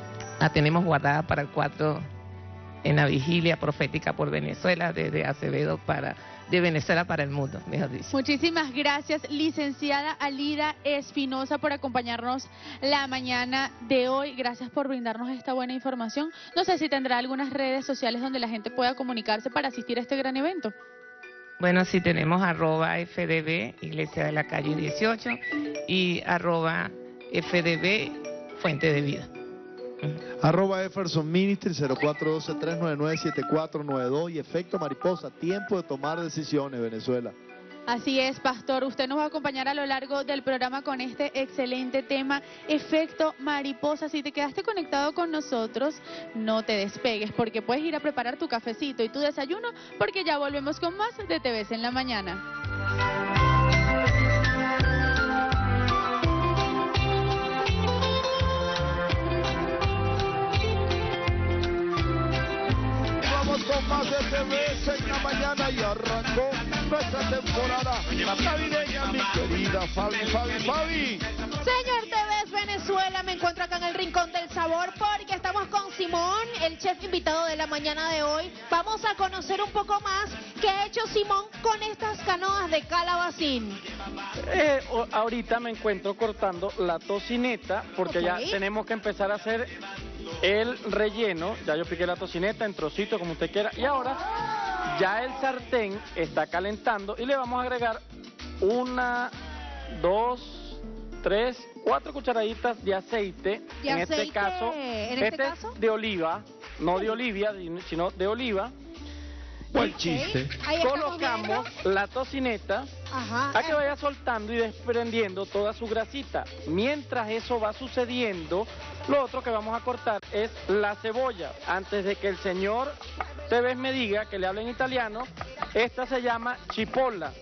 S15: la tenemos guardada para el cuatro en la vigilia profética por Venezuela, desde Acevedo para... de Venezuela para el mundo, mejor dicho.
S2: Muchísimas gracias, licenciada Alida Espinosa, por acompañarnos la mañana de hoy. Gracias por brindarnos esta buena información. No sé si tendrá algunas redes sociales donde la gente pueda comunicarse para asistir a este gran evento.
S15: Bueno, sí tenemos arroba F D B, Iglesia de la Calle dieciocho, y arroba F D B, Fuente de Vida.
S10: Arroba Efferson Ministry cero cuatro uno dos, tres nueve nueve, siete cuatro nueve dos y Efecto Mariposa, tiempo de tomar decisiones, Venezuela.
S2: Así es, Pastor, usted nos va a acompañar a lo largo del programa con este excelente tema, Efecto Mariposa. Si te quedaste conectado con nosotros, no te despegues porque puedes ir a preparar tu cafecito y tu desayuno porque ya volvemos con más de Te Ves en la Mañana.
S1: Con más de Te Ves en la Mañana y arrancó nuestra temporada navideña, mi querida Fabi, Fabi, Fabi.
S4: Señor Te Ves Venezuela, me encuentro acá en el Rincón del Sabor porque estamos con Simón, el chef invitado de la mañana de hoy. Vamos a conocer un poco más qué ha hecho Simón con estas canoas de calabacín.
S7: Eh, o- ahorita me encuentro cortando la tocineta porque
S4: Ok.
S7: ya tenemos que empezar a hacer el relleno. Ya yo piqué la tocineta en trocitos como usted quiera y ahora ya el sartén está calentando y le vamos a agregar una, dos, tres, cuatro cucharaditas de aceite.
S4: ¿De
S7: en
S4: aceite?
S7: este caso,
S4: ¿En este
S7: este
S4: caso?
S7: es de oliva, no de olivia, sino de oliva.
S3: Buen chiste.
S4: Ahí estamos
S7: Colocamos la tocineta
S4: Ajá.
S7: a que vaya soltando y desprendiendo toda su grasita. Mientras eso va sucediendo, lo otro que vamos a cortar es la cebolla. Antes de que el señor Tevez me diga que le hable en italiano, esta se llama chipolla.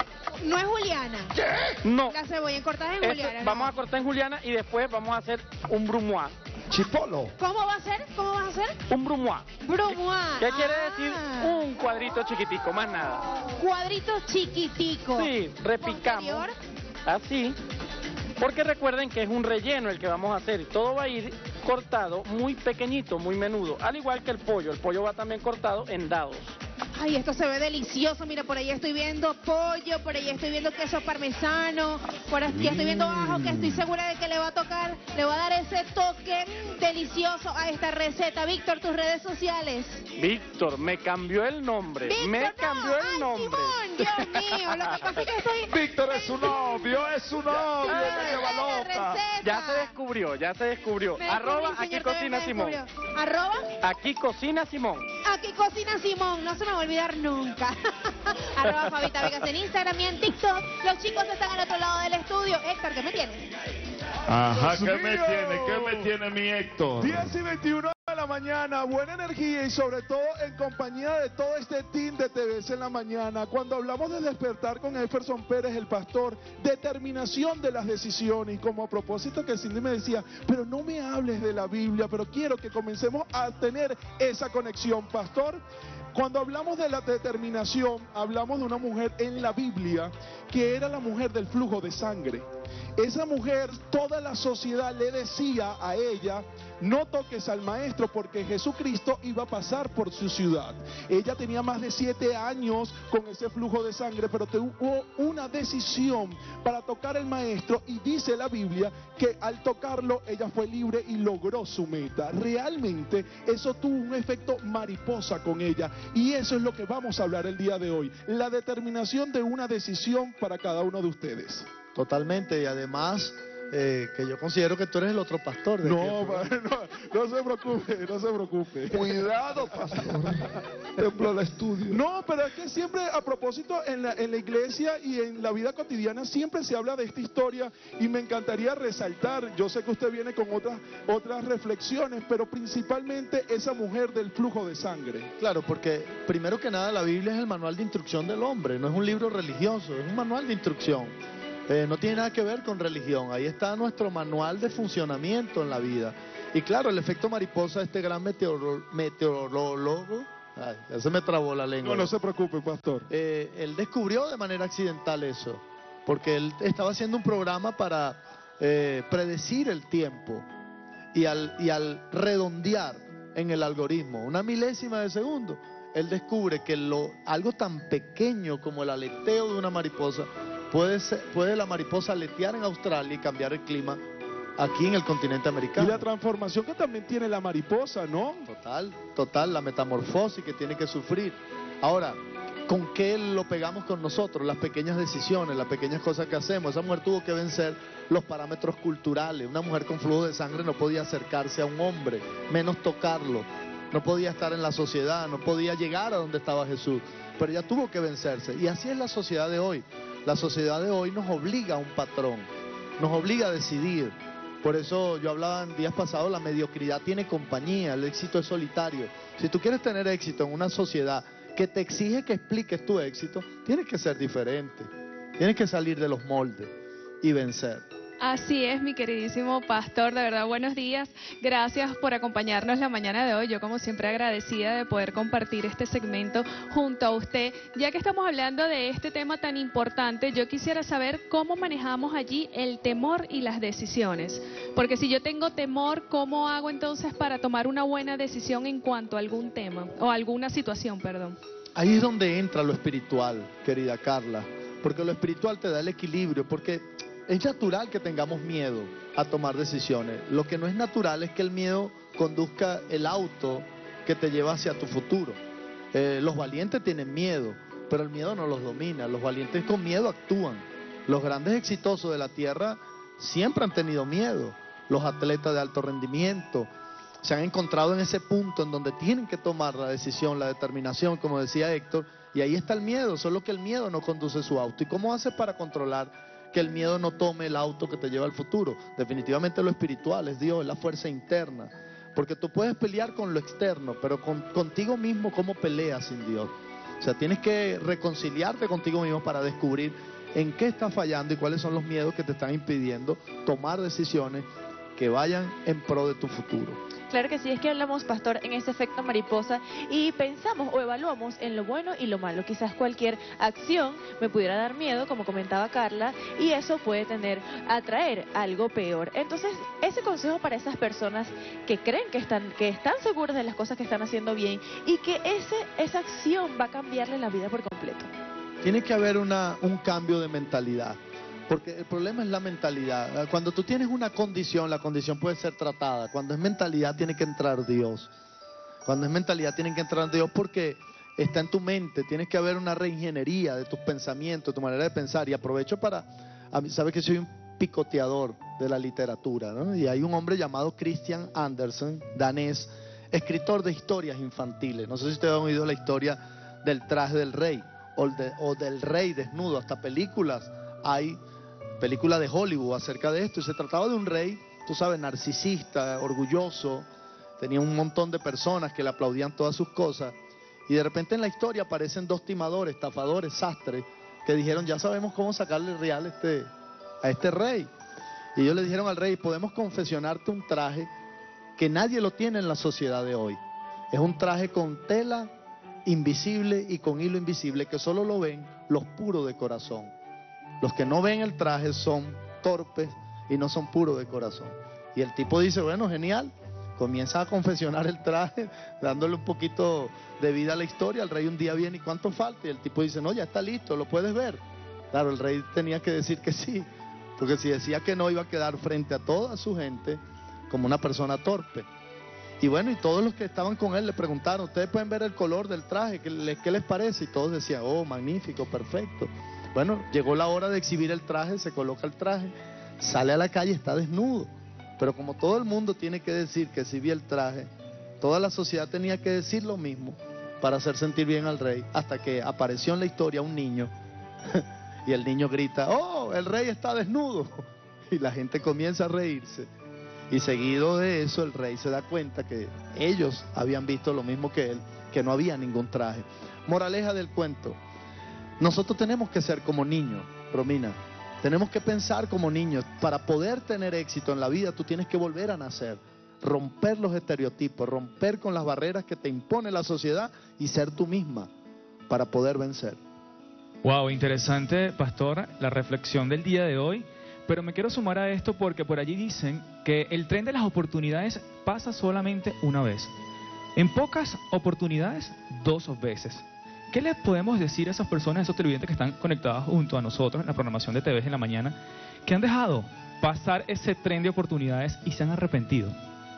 S4: No es juliana.
S7: No.
S4: La cebolla cortada en
S7: Este,
S4: juliana.
S7: vamos
S4: no.
S7: a cortar en juliana y después vamos a hacer un brumois.
S3: Chipolo.
S4: ¿Cómo va a ser? ¿Cómo vas a hacer?
S7: Un brumois.
S4: Brumois.
S7: ¿Qué quiere
S4: Ah.
S7: decir? Un cuadrito chiquitico, más nada.
S4: Cuadritos chiquiticos.
S7: Sí, repicamos.
S4: Posterior.
S7: Así. Porque recuerden que es un relleno el que vamos a hacer. Todo va a ir cortado muy pequeñito, muy menudo. Al igual que el pollo. El pollo va también cortado en dados.
S4: Ay, esto se ve delicioso. Mira, por ahí estoy viendo pollo, por ahí estoy viendo queso parmesano, por aquí estoy viendo ajo, que estoy segura de que le va a tocar, le va a dar ese toque mm, delicioso a esta receta. Víctor, tus redes sociales.
S7: Víctor, me cambió el nombre.
S4: Víctor,
S7: me
S4: no.
S7: cambió el
S4: Ay,
S7: nombre.
S4: Simón, Dios mío, lo que pasa es que estoy...
S3: Víctor es su novio, es su novio,
S4: Ay,
S3: me lleva
S4: la
S3: loca.
S4: receta.
S7: Ya se descubrió, ya se descubrió.
S4: Me
S7: Arroba
S4: descubrí,
S7: aquí
S4: señor,
S7: cocina
S4: me
S7: Simón.
S4: descubrió. Arroba
S7: Aquí cocina Simón.
S4: aquí cocina Simón, no se me va a olvidar nunca. Arroba Fabita Vegas en Instagram y en TikTok. Los chicos están al otro lado del estudio. Héctor, ¿qué me tienes?
S3: Ajá,
S9: Dios
S3: ¿qué me
S9: mío.
S3: tiene? ¿Qué me tiene mi Héctor?
S9: diez y veintiuno de la mañana, buena energía y sobre todo en compañía de todo este team de T V C en la mañana. Cuando hablamos de despertar con Jefferson Pérez, el pastor, determinación de las decisiones. Y como a propósito que Cindy me decía, pero no me hables de la Biblia, pero quiero que comencemos a tener esa conexión, pastor. Cuando hablamos de la determinación, hablamos de una mujer en la Biblia que era la mujer del flujo de sangre. Esa mujer, toda la sociedad le decía a ella, no toques al maestro porque Jesucristo iba a pasar por su ciudad. Ella tenía más de siete años con ese flujo de sangre, pero tuvo una decisión para tocar al maestro y dice la Biblia que al tocarlo ella fue libre y logró su meta. Realmente eso tuvo un efecto mariposa con ella y eso es lo que vamos a hablar el día de hoy. La determinación de una decisión para cada uno de ustedes.
S10: Totalmente, y además eh, que yo considero que tú eres el otro pastor. De
S9: No,
S10: aquí.
S9: no, no se preocupe, no se preocupe.
S3: Cuidado, pastor. Templo al estudio.
S9: No, pero es que siempre a propósito en la, en la iglesia y en la vida cotidiana siempre se habla de esta historia y me encantaría resaltar, yo sé que usted viene con otras, otras reflexiones, pero principalmente esa mujer del flujo de sangre.
S10: Claro, porque primero que nada la Biblia es el manual de instrucción del hombre, no es un libro religioso, es un manual de instrucción. Eh, no tiene nada que ver con religión, ahí está nuestro manual de funcionamiento en la vida. Y claro, el efecto mariposa, este gran meteoro, meteorólogo, ay, ya se me trabó la lengua.
S9: No, no se preocupe, pastor.
S10: Eh, él descubrió de manera accidental eso, porque él estaba haciendo un programa para eh, predecir el tiempo y al, y al redondear en el algoritmo una milésima de segundo, él descubre que lo, algo tan pequeño como el aleteo de una mariposa Puede, ser, puede la mariposa aletear en Australia y cambiar el clima aquí en el continente
S9: Y
S10: americano.
S9: la transformación que también tiene la mariposa, ¿no?
S10: Total, total, la metamorfosis que tiene que sufrir. Ahora, ¿con qué lo pegamos con nosotros? Las pequeñas decisiones, las pequeñas cosas que hacemos. Esa mujer tuvo que vencer los parámetros culturales. Una mujer con flujo de sangre no podía acercarse a un hombre, menos tocarlo. No podía estar en la sociedad, no podía llegar a donde estaba Jesús. Pero ella tuvo que vencerse. Y así es la sociedad de hoy. La sociedad de hoy nos obliga a un patrón, nos obliga a decidir. Por eso yo hablaba en días pasados, la mediocridad tiene compañía, el éxito es solitario. Si tú quieres tener éxito en una sociedad que te exige que expliques tu éxito, tienes que ser diferente, tienes que salir de los moldes y vencer.
S5: Así es, mi queridísimo pastor, de verdad, buenos días. Gracias por acompañarnos la mañana de hoy. Yo, como siempre, agradecida de poder compartir este segmento junto a usted. Ya que estamos hablando de este tema tan importante, yo quisiera saber cómo manejamos allí el temor y las decisiones. Porque si yo tengo temor, ¿cómo hago entonces para tomar una buena decisión en cuanto a algún tema o alguna situación, perdón?
S10: Ahí es donde entra lo espiritual, querida Carla, porque lo espiritual te da el equilibrio, porque es natural que tengamos miedo a tomar decisiones. Lo que no es natural es que el miedo conduzca el auto que te lleva hacia tu futuro. Eh, los valientes tienen miedo, pero el miedo no los domina. Los valientes con miedo actúan. Los grandes exitosos de la tierra siempre han tenido miedo. Los atletas de alto rendimiento. se han encontrado en ese punto en donde tienen que tomar la decisión, la determinación, como decía Héctor, y ahí está el miedo, solo que el miedo no conduce su auto. ¿Y cómo haces para controlar que el miedo no tome el auto que te lleva al futuro? Definitivamente lo espiritual, es Dios, es la fuerza interna. Porque tú puedes pelear con lo externo, pero con, contigo mismo, ¿cómo peleas sin Dios? O sea, tienes que reconciliarte contigo mismo para descubrir en qué estás fallando y cuáles son los miedos que te están impidiendo tomar decisiones que vayan en pro de tu futuro.
S2: Claro que sí, es que hablamos, pastor, en ese efecto mariposa y pensamos o evaluamos en lo bueno y lo malo. Quizás cualquier acción me pudiera dar miedo, como comentaba Carla, y eso puede tener, atraer algo peor. Entonces, ese consejo para esas personas que creen que están, que están seguras de las cosas que están haciendo bien y que ese, esa acción va a cambiarle la vida por completo.
S10: Tiene que haber una, un cambio de mentalidad. Porque el problema es la mentalidad. Cuando tú tienes una condición, la condición puede ser tratada. Cuando es mentalidad, tiene que entrar Dios. Cuando es mentalidad, tiene que entrar Dios porque está en tu mente. Tienes que haber una reingeniería de tus pensamientos, de tu manera de pensar. Y aprovecho para... A mí, sabes que soy un picoteador de la literatura, ¿no? Y hay un hombre llamado Christian Andersen, danés, escritor de historias infantiles. No sé si ustedes han oído la historia del traje del rey o, de, o del rey desnudo. Hasta películas hay... película de Hollywood acerca de esto, y se trataba de un rey, tú sabes, narcisista, orgulloso, tenía un montón de personas que le aplaudían todas sus cosas, y de repente en la historia aparecen dos timadores, estafadores, sastres, que dijeron, ya sabemos cómo sacarle el real a este, a este rey, y ellos le dijeron al rey, podemos confeccionarte un traje que nadie lo tiene en la sociedad de hoy, es un traje con tela invisible y con hilo invisible, que solo lo ven los puros de corazón. Los que no ven el traje son torpes y no son puros de corazón. Y el tipo dice, bueno, genial. Comienza a confeccionar el traje, dándole un poquito de vida a la historia. El rey un día viene, ¿y cuánto falta? Y el tipo dice, no, ya está listo, lo puedes ver. Claro, el rey tenía que decir que sí, porque si decía que no, iba a quedar frente a toda su gente como una persona torpe. Y bueno, y todos los que estaban con él le preguntaron, ¿ustedes pueden ver el color del traje? ¿Qué les, qué les parece? Y todos decían, oh, magnífico, perfecto. Bueno, llegó la hora de exhibir el traje, se coloca el traje, sale a la calle, está desnudo. Pero como todo el mundo tiene que decir que exhibía el traje, toda la sociedad tenía que decir lo mismo para hacer sentir bien al rey, hasta que apareció en la historia un niño y el niño grita, ¡oh, el rey está desnudo! Y la gente comienza a reírse. Y seguido de eso el rey se da cuenta que ellos habían visto lo mismo que él, que no había ningún traje. Moraleja del cuento. Nosotros tenemos que ser como niños, Romina. Tenemos que pensar como niños. Para poder tener éxito en la vida, tú tienes que volver a nacer. Romper los estereotipos, romper con las barreras que te impone la sociedad y ser tú misma para poder vencer.
S6: Wow, interesante, pastor, la reflexión del día de hoy. Pero me quiero sumar a esto porque por allí dicen que el tren de las oportunidades pasa solamente una vez. En pocas oportunidades, dos veces. ¿Qué les podemos decir a esas personas, a esos televidentes que están conectados junto a nosotros en la programación de T V en la mañana, que han dejado pasar ese tren de oportunidades y se han arrepentido?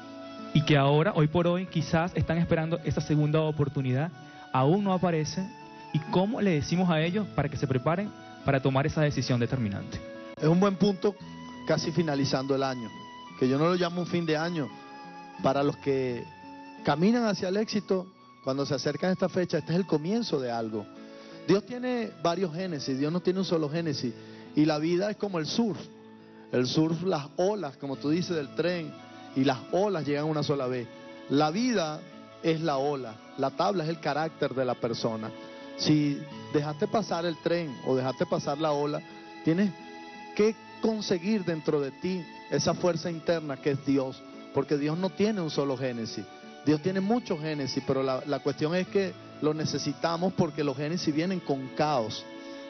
S6: Y que ahora, hoy por hoy, quizás están esperando esa segunda oportunidad, aún no aparece. ¿Y cómo le decimos a ellos para que se preparen para tomar esa decisión determinante?
S10: Es un buen punto casi finalizando el año, que yo no lo llamo un fin de año. Para los que caminan hacia el éxito, cuando se acercan a esta fecha, este es el comienzo de algo. Dios tiene varios génesis, Dios no tiene un solo génesis. Y la vida es como el surf. El surf, las olas, como tú dices, del tren, y las olas llegan una sola vez. La vida es la ola, la tabla es el carácter de la persona. Si dejaste pasar el tren o dejaste pasar la ola, tienes que conseguir dentro de ti esa fuerza interna que es Dios. Porque Dios no tiene un solo génesis. Dios tiene muchos génesis, pero la, la cuestión es que lo necesitamos porque los génesis vienen con caos.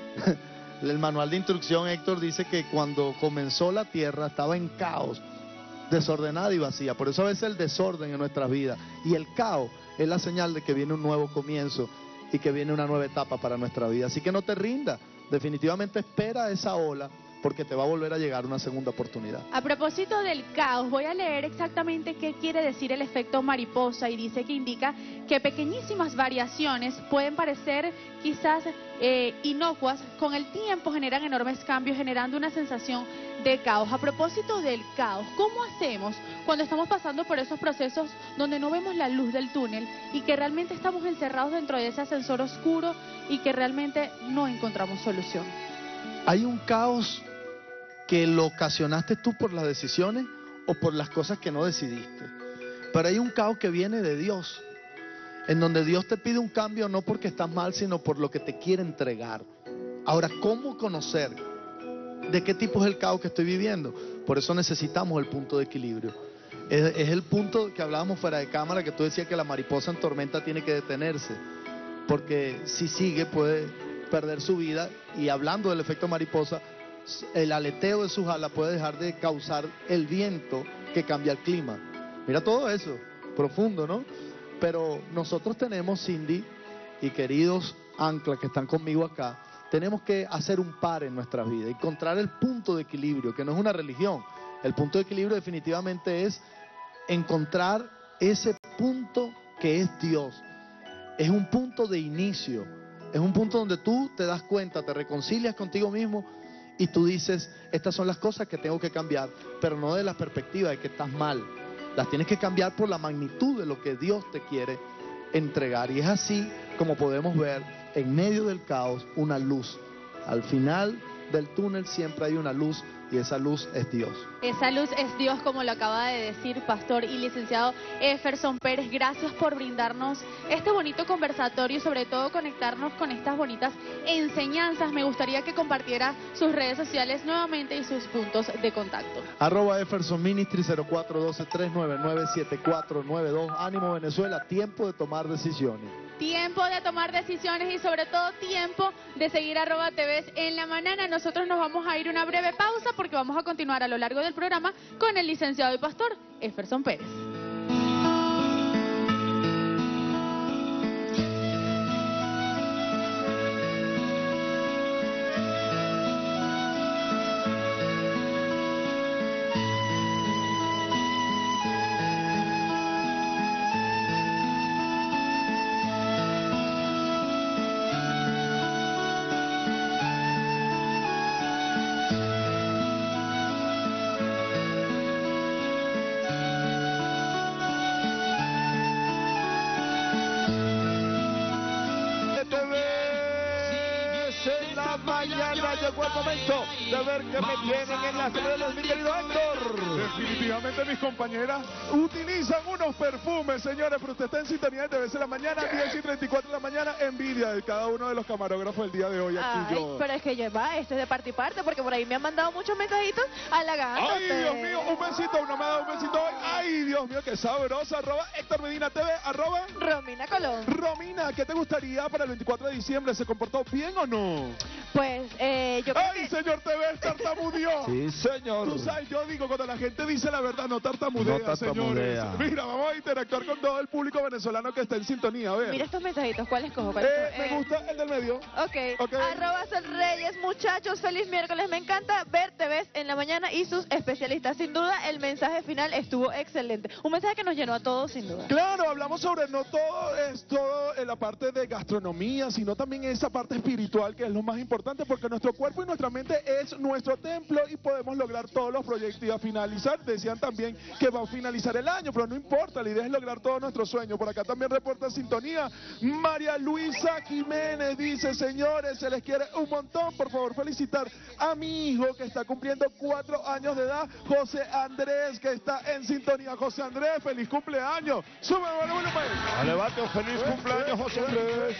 S10: El manual de instrucción, Héctor, dice que cuando comenzó la tierra estaba en caos, desordenada y vacía. Por eso a veces el desorden en nuestras vidas y el caos es la señal de que viene un nuevo comienzo y que viene una nueva etapa para nuestra vida. Así que no te rindas, definitivamente espera esa ola, porque te va a volver a llegar una segunda oportunidad.
S2: A propósito del caos, voy a leer exactamente qué quiere decir el efecto mariposa y dice que indica que pequeñísimas variaciones pueden parecer quizás eh, inocuas, con el tiempo generan enormes cambios, generando una sensación de caos. A propósito del caos, ¿cómo hacemos cuando estamos pasando por esos procesos donde no vemos la luz del túnel y que realmente estamos encerrados dentro de ese ascensor oscuro y que realmente no encontramos solución?
S10: Hay un caos que lo ocasionaste tú por las decisiones o por las cosas que no decidiste. Pero hay un caos que viene de Dios, en donde Dios te pide un cambio no porque estás mal, sino por lo que te quiere entregar. Ahora, ¿cómo conocer de qué tipo es el caos que estoy viviendo? Por eso necesitamos el punto de equilibrio. Es, es el punto que hablábamos fuera de cámara, que tú decías que la mariposa en tormenta tiene que detenerse, porque si sigue puede perder su vida. Y hablando del efecto mariposa, el aleteo de sus alas puede dejar de causar el viento que cambia el clima. Mira todo eso, profundo, ¿no? Pero nosotros tenemos, Cindy y queridos anclas que están conmigo acá, tenemos que hacer un par en nuestras vidas, encontrar el punto de equilibrio, que no es una religión. El punto de equilibrio definitivamente es encontrar ese punto que es Dios. Es un punto de inicio, es un punto donde tú te das cuenta, te reconcilias contigo mismo y tú dices, estas son las cosas que tengo que cambiar, pero no de la perspectiva de que estás mal. Las tienes que cambiar por la magnitud de lo que Dios te quiere entregar. Y es así como podemos ver en medio del caos una luz. Al final del túnel siempre hay una luz, y esa luz es Dios.
S2: Esa luz es Dios, como lo acaba de decir pastor y licenciado Efferson Pérez. Gracias por brindarnos este bonito conversatorio y sobre todo conectarnos con estas bonitas enseñanzas. Me gustaría que compartiera sus redes sociales nuevamente y sus puntos de contacto.
S10: Arroba Efferson Ministry cero cuatro uno dos, tres nueve nueve, siete cuatro nueve dos. Ánimo Venezuela, tiempo de tomar decisiones.
S2: Tiempo de tomar decisiones y sobre todo tiempo de seguir arroba T V en la mañana. Nosotros nos vamos a ir una breve pausa porque vamos a continuar a lo largo del programa con el licenciado y pastor Efferson Pérez.
S3: Mañana llegó el momento de ver qué me tienen en las redes, mi querido Héctor.
S9: Definitivamente mis compañeras utilizan unos perfumes, señores, pero usted está en sintonía de T V C la mañana, diez y treinta y cuatro de la mañana, envidia de cada uno de los camarógrafos del día de hoy. Aquí
S2: Ay,
S9: yo.
S2: pero es que lleva, esto es de parte y parte, porque por ahí me han mandado muchos mensajitos halagándote.
S9: Ay, Dios mío, un besito, uno me ha dado un besito hoy. Ay, Dios mío, qué sabroso. Arroba Héctor Medina T V, arroba
S2: Romina Colón.
S9: Romina, ¿qué te gustaría para el veinticuatro de diciembre? ¿Se comportó bien o no?
S2: Pues, eh, yo creo
S9: ¡Ay,
S2: que...
S9: señor T V, tartamudeó!
S3: Sí, señor.
S9: Tú sabes, yo digo, cuando la gente dice la verdad, no tartamudea,
S3: No tartamudea.
S9: señores. Mira, vamos a interactuar con todo el público venezolano que está en sintonía, a ver.
S2: Mira estos mensajitos, ¿cuál escojo? ¿Cuál
S9: Eh,
S2: escojo?
S9: me gusta el del medio.
S2: Ok,
S9: Ok.
S2: arroba Sol Reyes, muchachos, feliz miércoles, me encanta ver T V en la mañana y sus especialistas, sin duda el mensaje final estuvo excelente, un mensaje que nos llenó a todos sin duda.
S9: Claro, hablamos sobre no todo es todo en la parte de gastronomía, sino también esa parte espiritual que es lo más importante, porque nuestro cuerpo y nuestra mente es nuestro templo y podemos lograr todos los proyectos y a finalizar, decían también que va a finalizar el año, pero no importa, la idea es lograr todos nuestros sueños. Por acá también reporta sintonía María Luisa Jiménez, dice, señores, se les quiere un montón, por favor felicitar a mi hijo que está cumpliendo cuatro años de edad, José Andrés, que está en sintonía. José Andrés, feliz cumpleaños. Sube, vale, bueno, pues.
S3: Alevate, feliz cumpleaños, José Andrés.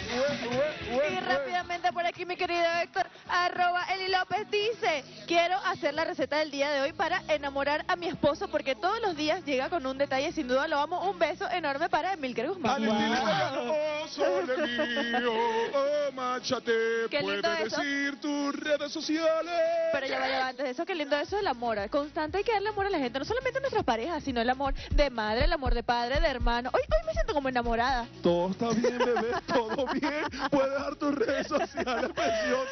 S2: Y rápidamente por aquí mi querido Héctor, arroba Eli López dice, quiero hacer la receta del día de hoy para enamorar a mi esposo porque todos los días llega con un detalle, sin duda lo amo. Un beso enorme para Emilker Guzmán.
S9: Oh, sole mío, oh, machate,
S2: Qué lindo
S9: puedes
S2: eso.
S9: decir tus redes sociales.
S2: Pero ya vaya, antes de eso, qué lindo eso del amor. Constante hay que darle amor a la gente, no solamente a nuestras parejas, sino el amor de madre, el amor de padre, de hermano. Hoy, hoy me siento como enamorada.
S9: Todo está bien, bebé, todo bien. Puedes dar tus redes sociales, preciosa.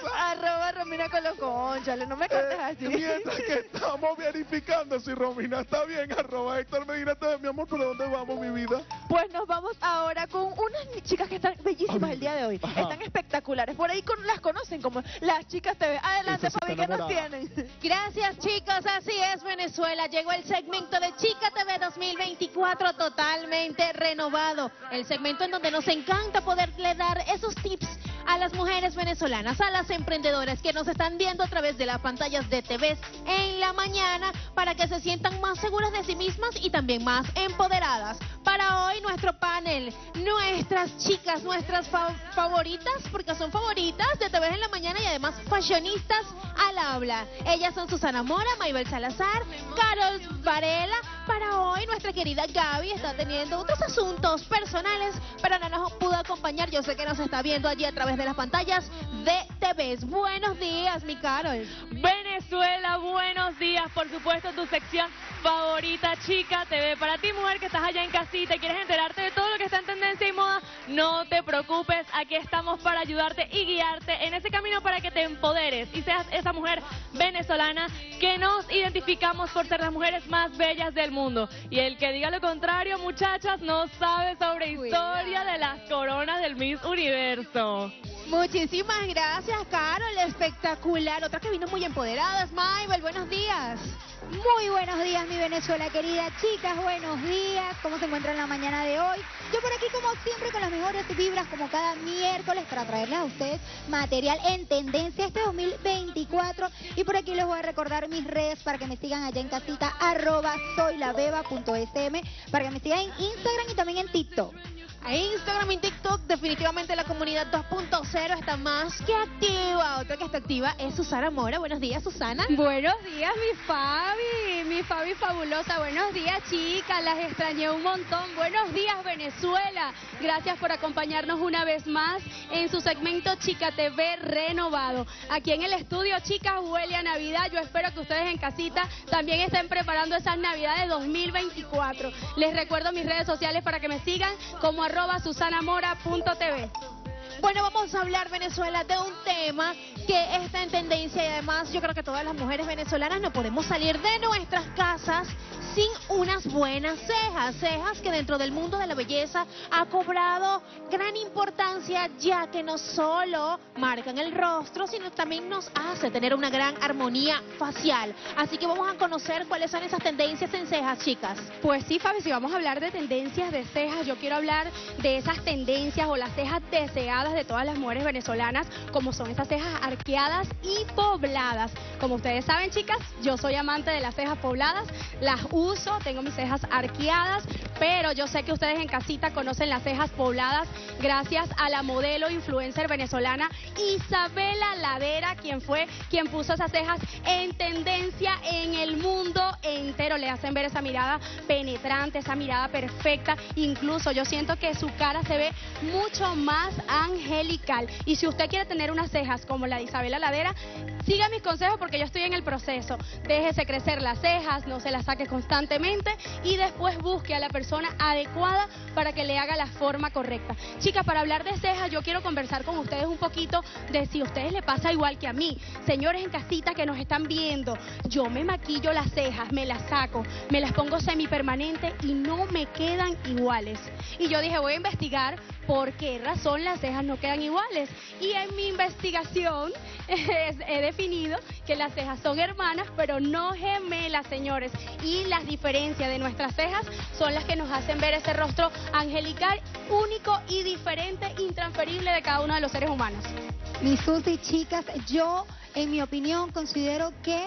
S2: Arroba Romina Coloconchale, no me cortes
S9: Eh,
S2: así.
S9: mientras que estamos verificando si Romina está bien, arroba Héctor Medina T V, mi amor, ¿por dónde vamos, mi vida?
S2: Pues nos vamos ahora con unas chicas que están bellísimas el día de hoy.
S9: Ajá.
S2: Están espectaculares. Por ahí con, las conocen como las chicas T V. Adelante,
S9: Esa sí
S2: Fabi,
S9: está
S2: ¿qué nos
S9: enamorada.
S2: tienen?
S4: Gracias, chicos, así es, Venezuela. Llegó el segmento de Chica T V dos mil veinticuatro totalmente renovado. El segmento en donde nos encanta poderle dar esos tips a las mujeres venezolanas, a las emprendedoras que nos están viendo a través de las pantallas de T V en la mañana, para que se sientan más seguras de sí mismas y también más empoderadas. Para hoy nuestro panel, nuestras chicas, nuestras fa favoritas, porque son favoritas de T V en la mañana y además fashionistas al habla. Ellas son Susana Mora, Maybel Salazar, Carol Varela. Para hoy nuestra querida Gaby está teniendo otros asuntos personales, pero no nos pudo acompañar. Yo sé que nos está viendo allí a través de las pantallas de T V. Buenos días, mi Carol.
S16: Venezuela, buenos días. Por supuesto, tu sección favorita, Chica T V. Para ti, mujer, que estás allá en casita y quieres enterarte de todo lo que está en tendencia y moda, no te preocupes. Aquí estamos para ayudarte y guiarte en ese camino para que te empoderes y seas esa mujer venezolana que nos identificamos por ser las mujeres más bellas del mundo. Y el que diga lo contrario, muchachas, no sabe sobre historia de las coronas del Miss Universo.
S4: Muchísimas gracias, Carol. Espectacular. Otra que vino muy empoderada es Maybel. Buenos días.
S13: Muy buenos días, mi Venezuela querida. Chicas, buenos días. ¿Cómo se encuentran en la mañana de hoy? Yo por aquí, como siempre, con las mejores vibras, como cada miércoles, para traerles a ustedes material en tendencia este dos mil veinticuatro. Y por aquí les voy a recordar mis redes para que me sigan allá en casita, arroba soylabeba.sm, para que me sigan en Instagram y también en TikTok.
S4: A Instagram y TikTok, definitivamente la comunidad dos punto cero está más que activa. Otra que está activa es Susana Mora. Buenos días, Susana.
S5: Buenos días, mi Fabi, mi Fabi fabulosa. Buenos días, chicas, las extrañé un montón. Buenos días, Venezuela. Gracias por acompañarnos una vez más en su segmento Chica T V renovado. Aquí en el estudio, chicas, huele a Navidad. Yo espero que ustedes en casita también estén preparando esas Navidades dos mil veinticuatro. Les recuerdo mis redes sociales para que me sigan como arroba susanamora.tv.
S4: Bueno, vamos a hablar, Venezuela, de un tema que está en tendencia y además yo creo que todas las mujeres venezolanas no podemos salir de nuestras casas sin unas buenas cejas. Cejas que dentro del mundo de la belleza ha cobrado gran importancia, ya que no solo marcan el rostro, sino también nos hace tener una gran armonía facial. Así que vamos a conocer cuáles son esas tendencias en cejas, chicas.
S5: Pues sí, Fabi, si vamos a hablar de tendencias de cejas, yo quiero hablar de esas tendencias o las cejas deseadas de todas las mujeres venezolanas, como son esas cejas arqueadas y pobladas. Como ustedes saben, chicas, yo soy amante de las cejas pobladas, las uso, tengo mis cejas arqueadas, pero yo sé que ustedes en casita conocen las cejas pobladas gracias a la modelo influencer venezolana Isabela Ladera, quien fue quien puso esas cejas en tendencia en el mundo entero. Le hacen ver esa mirada penetrante, esa mirada perfecta. Incluso yo siento que su cara se ve mucho más angelical. Y si usted quiere tener unas cejas como la de Isabela Ladera, siga mis consejos porque yo estoy en el proceso. Déjese crecer las cejas, no se las saque constantemente y después busque a la persona adecuada para que le haga la forma correcta. Chicas, para hablar de cejas, yo quiero conversar con ustedes un poquito de si a ustedes les pasa igual que a mí. Señores en casita que nos están viendo, yo me maquillo las cejas, me las saco, me las pongo semipermanente y no me quedan iguales. Y yo dije, voy a investigar por qué razón las cejas no quedan iguales. Y en mi investigación eh, he definido que las cejas son hermanas, pero no gemelas, señores. Y las diferencias de nuestras cejas son las que nos hacen ver ese rostro angelical, único y diferente, intransferible de cada uno de los seres humanos.
S13: Mis Susi, chicas, yo, en mi opinión, considero que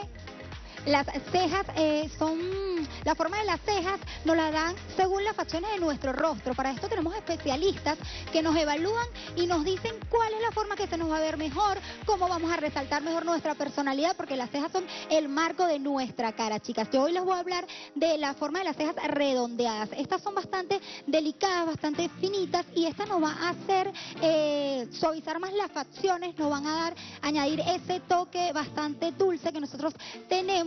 S13: las cejas eh, son, la forma de las cejas nos la dan según las facciones de nuestro rostro. Para esto tenemos especialistas que nos evalúan y nos dicen cuál es la forma que se nos va a ver mejor, cómo vamos a resaltar mejor nuestra personalidad, porque las cejas son el marco de nuestra cara, chicas. Yo hoy les voy a hablar de la forma de las cejas redondeadas. Estas son bastante delicadas, bastante finitas, y esta nos va a hacer eh, suavizar más las facciones, nos van a dar, añadir ese toque bastante dulce que nosotros tenemos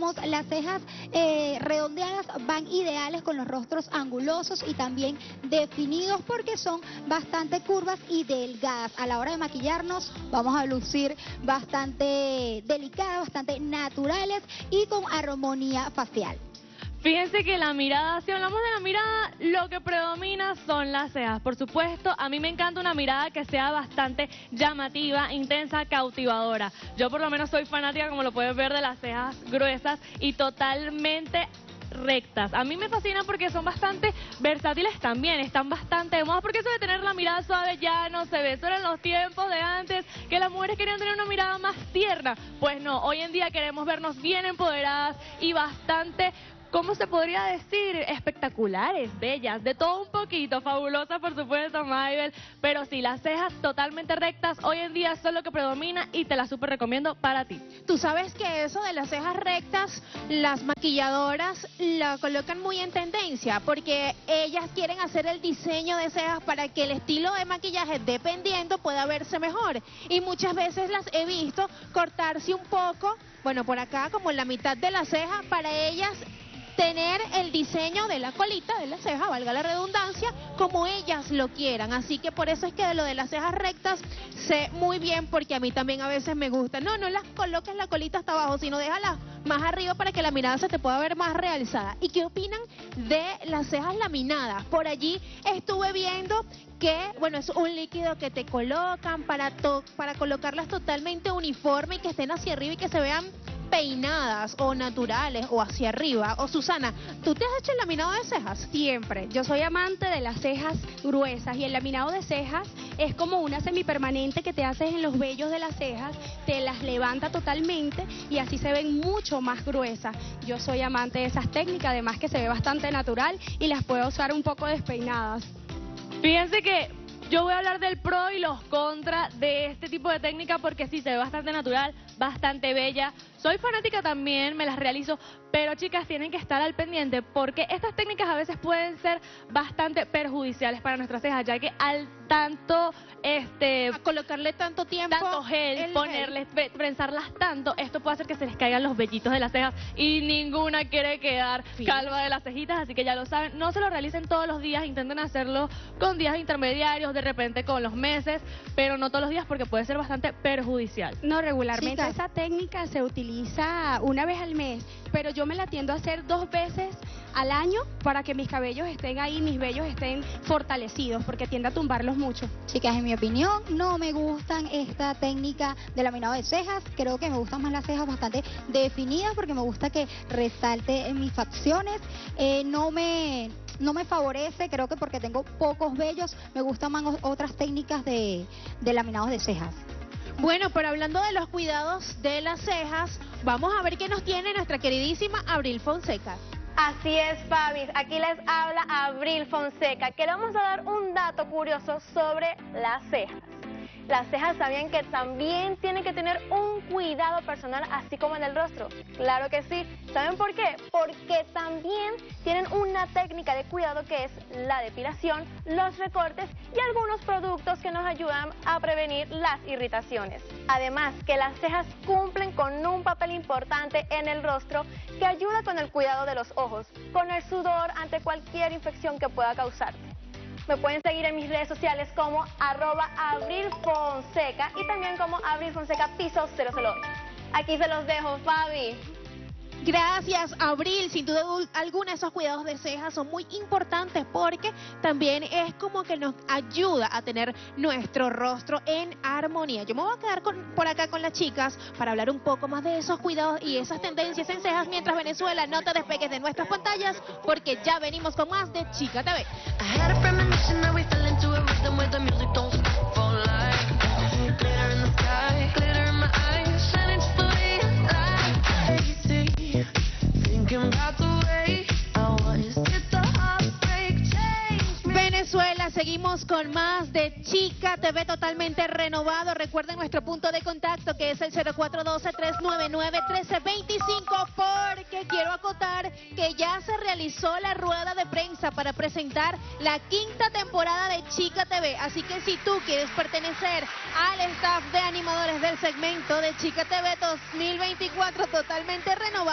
S13: digamos, las cejas eh, redondeadas van ideales con los rostros angulosos y también definidos porque son bastante curvas y delgadas. A la hora de maquillarnos vamos a lucir bastante delicadas, bastante naturales y con armonía facial.
S16: Fíjense que la mirada, si hablamos de la mirada, lo que predomina son las cejas. Por supuesto, a mí me encanta una mirada que sea bastante llamativa, intensa, cautivadora. Yo por lo menos soy fanática, como lo pueden ver, de las cejas gruesas y totalmente rectas. A mí me fascina porque son bastante versátiles también, están bastante de moda, porque eso de tener la mirada suave ya no se ve. Eso era en los tiempos de antes, que las mujeres querían tener una mirada más tierna. Pues no, hoy en día queremos vernos bien empoderadas y bastante, ¿cómo se podría decir? Espectaculares, bellas, de todo un poquito, fabulosas por supuesto, Maybel, pero sí, las cejas totalmente rectas hoy en día son lo que predomina y te las súper recomiendo para ti.
S4: Tú sabes que eso de las cejas rectas, las maquilladoras la colocan muy en tendencia, porque ellas quieren hacer el diseño de cejas para que el estilo de maquillaje, dependiendo, pueda verse mejor. Y muchas veces las he visto cortarse un poco, bueno, por acá, como en la mitad de la ceja, para ellas tener el diseño de la colita, de la ceja, valga la redundancia, como ellas lo quieran. Así que por eso es que de lo de las cejas rectas sé muy bien, porque a mí también a veces me gusta. No, no las coloques la colita hasta abajo, sino déjala más arriba para que la mirada se te pueda ver más realzada. ¿Y qué opinan de las cejas laminadas? Por allí estuve viendo que, bueno, es un líquido que te colocan para, to para colocarlas totalmente uniforme y que estén hacia arriba y que se vean peinadas o naturales o hacia arriba. O Susana, ¿tú te has hecho el laminado de cejas?
S17: Siempre. Yo soy amante de las cejas gruesas y el laminado de cejas es como una semipermanente que te haces en los vellos de las cejas, te las levanta totalmente y así se ven mucho más gruesas. Yo soy amante de esas técnicas, además que se ve bastante natural y las puedo usar un poco despeinadas.
S16: Fíjense que yo voy a hablar del pro y los contra de este tipo de técnica porque sí, se ve bastante natural, bastante bella. Soy fanática también, me las realizo, pero chicas, tienen que estar al pendiente porque estas técnicas a veces pueden ser bastante perjudiciales para nuestras cejas, ya que al tanto, este...
S4: a colocarle tanto tiempo,
S16: tanto gel, ponerles, gel. prensarlas tanto, esto puede hacer que se les caigan los vellitos de las cejas y ninguna quiere quedar sí. calva de las cejitas, así que ya lo saben, no se lo realicen todos los días, intenten hacerlo con días intermediarios, de repente con los meses, pero no todos los días porque puede ser bastante perjudicial.
S17: No, regularmente
S4: Chicas.
S17: esa técnica se utiliza una vez al mes, pero yo me la tiendo a hacer dos veces al año para que mis cabellos estén ahí, mis vellos estén fortalecidos, porque tiende a tumbarlos mucho.
S13: Chicas, en mi opinión, no me gustan esta técnica de laminado de cejas. Creo que me gustan más las cejas bastante definidas porque me gusta que resalte en mis facciones. Eh, no me... No me favorece, creo que porque tengo pocos vellos, me gustan más otras técnicas de, de laminados de cejas.
S4: Bueno, pero hablando de los cuidados de las cejas, vamos a ver qué nos tiene nuestra queridísima Abril Fonseca.
S18: Así es, Fabi, aquí les habla Abril Fonseca, que le vamos a dar un dato curioso sobre las cejas. Las cejas, ¿sabían que también tienen que tener un cuidado personal, así como en el rostro? Claro que sí. ¿Saben por qué? Porque también tienen una técnica de cuidado que es la depilación, los recortes y algunos productos que nos ayudan a prevenir las irritaciones. Además, que las cejas cumplen con un papel importante en el rostro que ayuda con el cuidado de los ojos, con el sudor ante cualquier infección que pueda causarte. Me pueden seguir en mis redes sociales como arroba abrilfonseca y también como abrilfonseca piso cero cero ocho. Aquí se los dejo, Fabi.
S4: Gracias, Abril. Sin duda alguna, esos cuidados de cejas son muy importantes porque también es como que nos ayuda a tener nuestro rostro en armonía. Yo me voy a quedar con, por acá con las chicas para hablar un poco más de esos cuidados y esas tendencias en cejas mientras Venezuela no te despegues de nuestras pantallas porque ya venimos con más de Chica T V. Venezuela, seguimos con más de Chica T V totalmente renovado. Recuerden nuestro punto de contacto que es el cero cuatro uno dos, tres nueve nueve, uno tres dos cinco, porque quiero acotar que ya se realizó la rueda de prensa para presentar la quinta temporada de Chica T V. Así que si tú quieres pertenecer al staff de animadores del segmento de Chica T V dos mil veinticuatro totalmente renovado,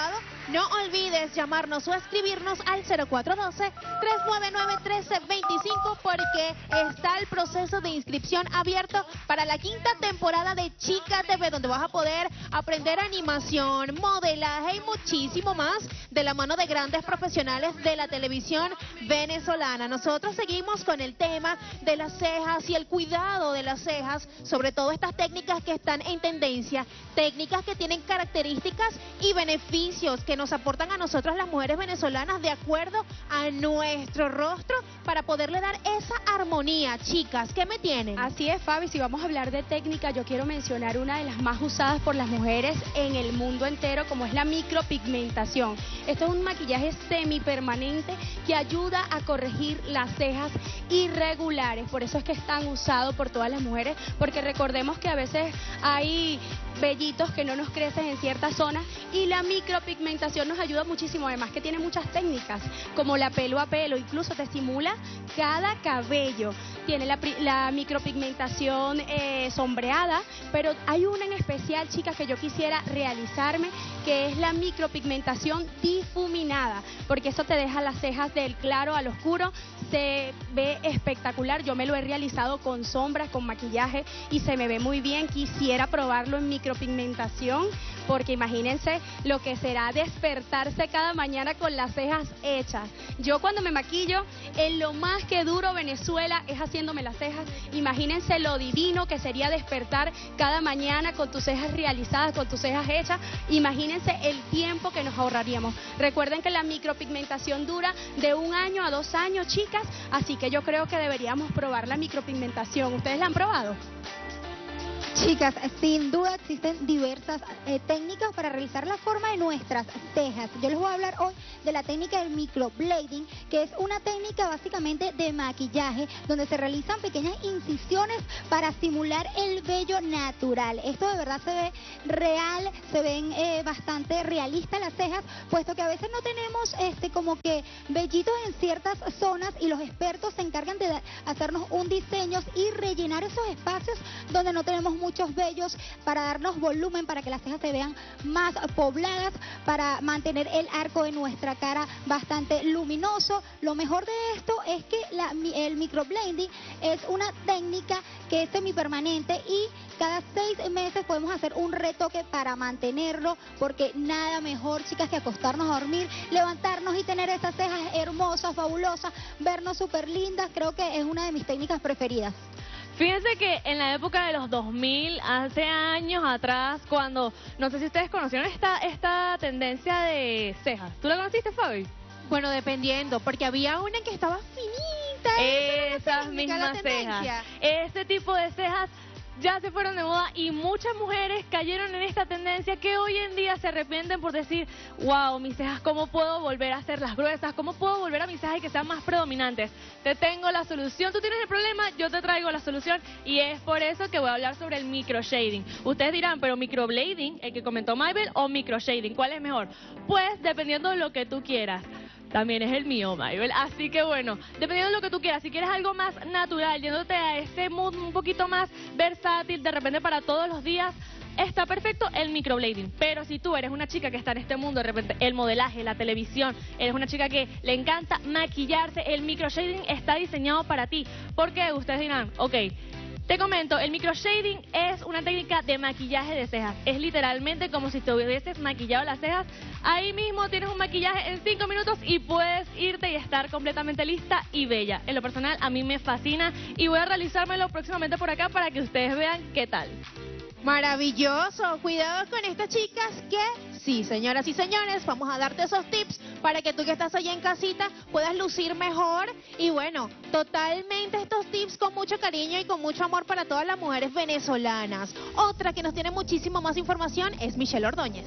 S4: No olvides llamarnos o escribirnos al cero cuatro uno dos, tres nueve nueve, uno tres dos cinco porque está el proceso de inscripción abierto para la quinta temporada de Chica T V, donde vas a poder aprender animación, modelaje y muchísimo más de la mano de grandes profesionales de la televisión venezolana. Nosotros seguimos con el tema de las cejas y el cuidado de las cejas, sobre todo estas técnicas que están en tendencia, técnicas que tienen características y beneficios que nos aportan a nosotras las mujeres venezolanas de acuerdo a nuestro rostro para poderle dar esa armonía. Chicas, ¿qué me tienen?
S17: Así es, Fabi, si vamos a hablar de técnica, yo quiero mencionar una de las más usadas por las mujeres en el mundo entero, como es la micropigmentación. Esto es un maquillaje semipermanente que ayuda a corregir las cejas irregulares, por eso es que es tan usado por todas las mujeres, porque recordemos que a veces hay vellitos que no nos crecen en ciertas zonas y la micropigmentación nos ayuda muchísimo, además que tiene muchas técnicas como la pelo a pelo, incluso te simula cada cabello, tiene la, la micropigmentación eh, sombreada, pero hay una en especial, chicas, que yo quisiera realizarme, que es la micropigmentación difuminada, porque eso te deja las cejas del claro al oscuro, se ve espectacular. Yo me lo he realizado con sombras, con maquillaje y se me ve muy bien. Quisiera probarlo en micropigmentación, porque imagínense lo que será despertarse cada mañana con las cejas hechas. Yo cuando me maquillo, en lo más que duro Venezuela es haciéndome las cejas. Imagínense lo divino que sería despertar cada mañana con tus cejas realizadas, con tus cejas hechas. Imagínense el tiempo que nos ahorraríamos. Recuerden que la micropigmentación dura de un año a dos años, chicas, así que yo creo que deberíamos probar la micropigmentación. ¿Ustedes la han probado?
S13: Chicas, sin duda existen diversas eh, técnicas para realizar la forma de nuestras cejas. Yo les voy a hablar hoy de la técnica del microblading, que es una técnica básicamente de maquillaje donde se realizan pequeñas incisiones para simular el vello natural. Esto de verdad se ve real, se ven eh, bastante realistas las cejas, puesto que a veces no tenemos este como que vellitos en ciertas zonas y los expertos se encargan de hacernos un diseño y rellenar esos espacios donde no tenemos muchos vellos para darnos volumen, para que las cejas se vean más pobladas, para mantener el arco de nuestra cara bastante luminoso. Lo mejor de esto es que la, el microblading es una técnica que es semipermanente y cada seis meses podemos hacer un retoque para mantenerlo, porque nada mejor, chicas, que acostarnos a dormir, levantarnos y tener esas cejas hermosas, fabulosas, vernos súper lindas. Creo que es una de mis técnicas preferidas.
S16: Fíjense que en la época de los dos mil, hace años atrás, cuando, no sé si ustedes conocieron esta, esta tendencia de cejas. ¿Tú la conociste, Fabi?
S4: Bueno, dependiendo, porque había una que estaba finita.
S16: Esas mismas cejas. Este tipo de cejas ya se fueron de moda y muchas mujeres cayeron en esta tendencia que hoy en día se arrepienten por decir, wow, mis cejas, ¿cómo puedo volver a hacerlas gruesas? ¿Cómo puedo volver a mis cejas y que sean más predominantes? Te tengo la solución. Tú tienes el problema, yo te traigo la solución y es por eso que voy a hablar sobre el microshading. Ustedes dirán, pero microblading, el que comentó Maybel, o microshading, ¿cuál es mejor? Pues dependiendo de lo que tú quieras. También es el mío, Maybel. Así que bueno, dependiendo de lo que tú quieras, si quieres algo más natural, yéndote a ese mood un poquito más versátil, de repente para todos los días, está perfecto el microblading. Pero si tú eres una chica que está en este mundo, de repente el modelaje, la televisión, eres una chica que le encanta maquillarse, el microshading está diseñado para ti. ¿Por qué? Ustedes dirán, ok, te comento, el microshading es una técnica de maquillaje de cejas. Es literalmente como si te hubieses maquillado las cejas. Ahí mismo tienes un maquillaje en cinco minutos y puedes irte y estar completamente lista y bella. En lo personal, a mí me fascina y voy a realizármelo próximamente por acá para que ustedes vean qué tal.
S4: Maravilloso, cuidado con estas chicas que, sí señoras y señores, vamos a darte esos tips para que tú que estás allá en casita puedas lucir mejor y bueno, totalmente estos tips con mucho cariño y con mucho amor para todas las mujeres venezolanas. Otra que nos tiene muchísimo más información es Michelle Ordóñez.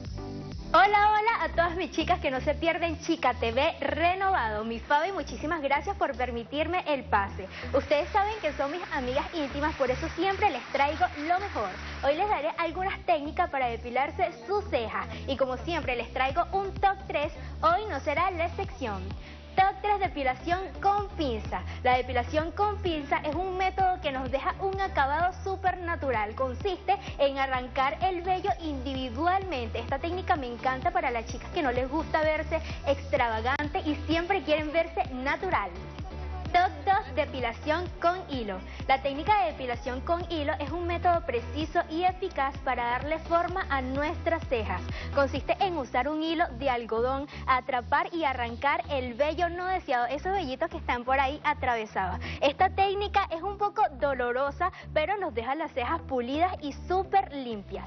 S18: Hola, hola a todas mis chicas que no se pierden Chica T V renovado. Mi Fabi, muchísimas gracias por permitirme el pase. Ustedes saben que son mis amigas íntimas, por eso siempre les traigo lo mejor. Hoy les daré algunas técnicas para depilarse sus cejas y como siempre les traigo un top tres, hoy no será la excepción. Top tres depilación. depilación con pinza. La depilación con pinza es un método que nos deja un acabado súper natural. Consiste en arrancar el vello individualmente. Esta técnica me encanta para las chicas que no les gusta verse extravagante y siempre quieren verse natural. Top dos, depilación con hilo. La técnica de depilación con hilo es un método preciso y eficaz para darle forma a nuestras cejas. Consiste en usar un hilo de algodón, atrapar y arrancar el vello no deseado, esos vellitos que están por ahí atravesados. Esta técnica es un poco dolorosa, pero nos deja las cejas pulidas y súper limpias.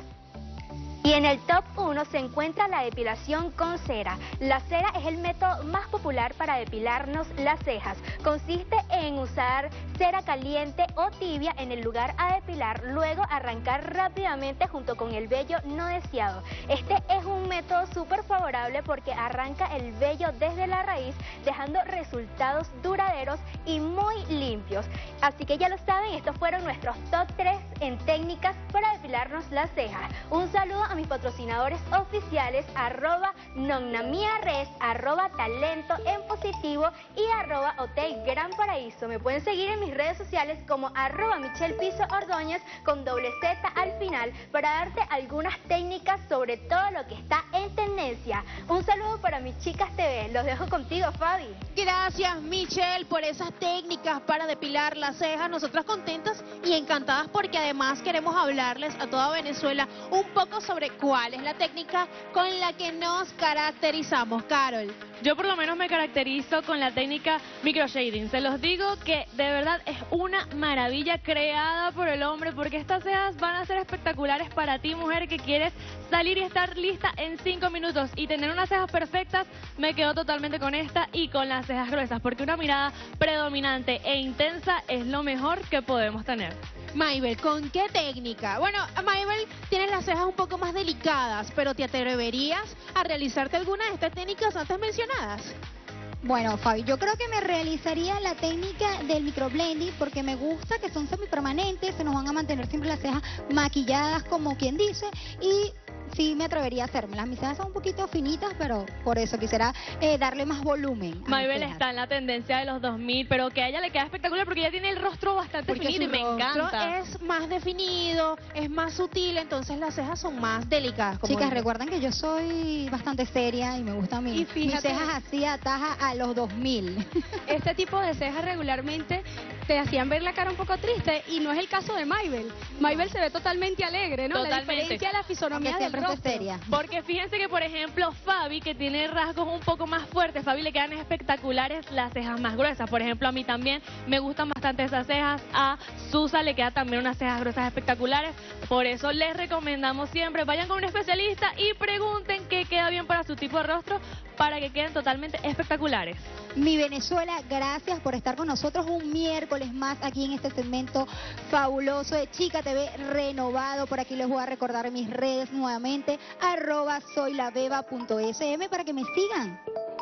S18: Y en el top uno se encuentra la depilación con cera. La cera es el método más popular para depilarnos las cejas. Consiste en usar cera caliente o tibia en el lugar a depilar, luego arrancar rápidamente junto con el vello no deseado. Este es un método súper favorable porque arranca el vello desde la raíz, dejando resultados duraderos y muy limpios. Así que ya lo saben, estos fueron nuestros top tres en técnicas para depilarnos las cejas. Un saludo a mis patrocinadores oficiales, arroba nonnamiares, arroba talento en positivo y arroba hotel Gran Paraíso. Me pueden seguir en mis redes sociales como arroba Michelle Piso Ordóñez con doble Z al final para darte algunas técnicas sobre todo lo que está en tendencia. Un saludo para mis chicas T V. Los dejo contigo, Fabi.
S4: Gracias, Michelle, por esas técnicas para depilar las cejas. Nosotras contentas y encantadas porque además queremos hablarles a toda Venezuela un poco sobre cuál es la técnica con la que nos caracterizamos. Carol.
S16: Yo por lo menos me caracterizo con la técnica microshading. Se los digo que de verdad es una maravilla creada por el hombre, porque estas cejas van a ser espectaculares para ti, mujer, que quieres salir y estar lista en cinco minutos y tener unas cejas perfectas. Me quedo totalmente con esta y con las cejas gruesas, porque una mirada predominante e intensa es lo mejor que podemos tener.
S4: Maybel, ¿con qué técnica? Bueno, Maybel, tienes las cejas un poco más delicadas, pero ¿te atreverías a realizarte alguna de estas técnicas antes mencionadas?
S13: Bueno, Fabi, yo creo que me realizaría la técnica del microblending porque me gusta que son semipermanentes, se nos van a mantener siempre las cejas maquilladas, como quien dice, y sí me atrevería a hacérmelas. Mis cejas son un poquito finitas, pero por eso quisiera eh, darle más volumen.
S16: Maybel está en la tendencia de los dos mil, pero que a ella le queda espectacular porque ella tiene el rostro bastante
S4: porque
S16: definido y me encanta.
S4: Es más definido, es más sutil, entonces las cejas son más delicadas. Como
S13: Chicas,
S4: digo.
S13: recuerden que yo soy bastante seria y me gustan mi, mis cejas así ataja a los dos mil.
S17: Este tipo de cejas regularmente te hacían ver la cara un poco triste y no es el caso de Maybel. Maybel se ve totalmente alegre, ¿no?
S16: Totalmente.
S17: La diferencia de la fisonomía del rostro.
S13: Seria.
S16: Porque fíjense que, por ejemplo, Fabi, que tiene rasgos un poco más fuertes, Fabi le quedan espectaculares las cejas más gruesas. Por ejemplo, a mí también me gustan bastante esas cejas. A Susa le quedan también unas cejas gruesas espectaculares. Por eso les recomendamos siempre, vayan con un especialista y pregunten qué queda bien para su tipo de rostro para que queden totalmente espectaculares.
S13: Mi Venezuela, gracias por estar con nosotros un miércoles más aquí en este segmento fabuloso de Chica T V renovado. Por aquí les voy a recordar mis redes nuevamente, arroba soylaveva.sm para que me sigan.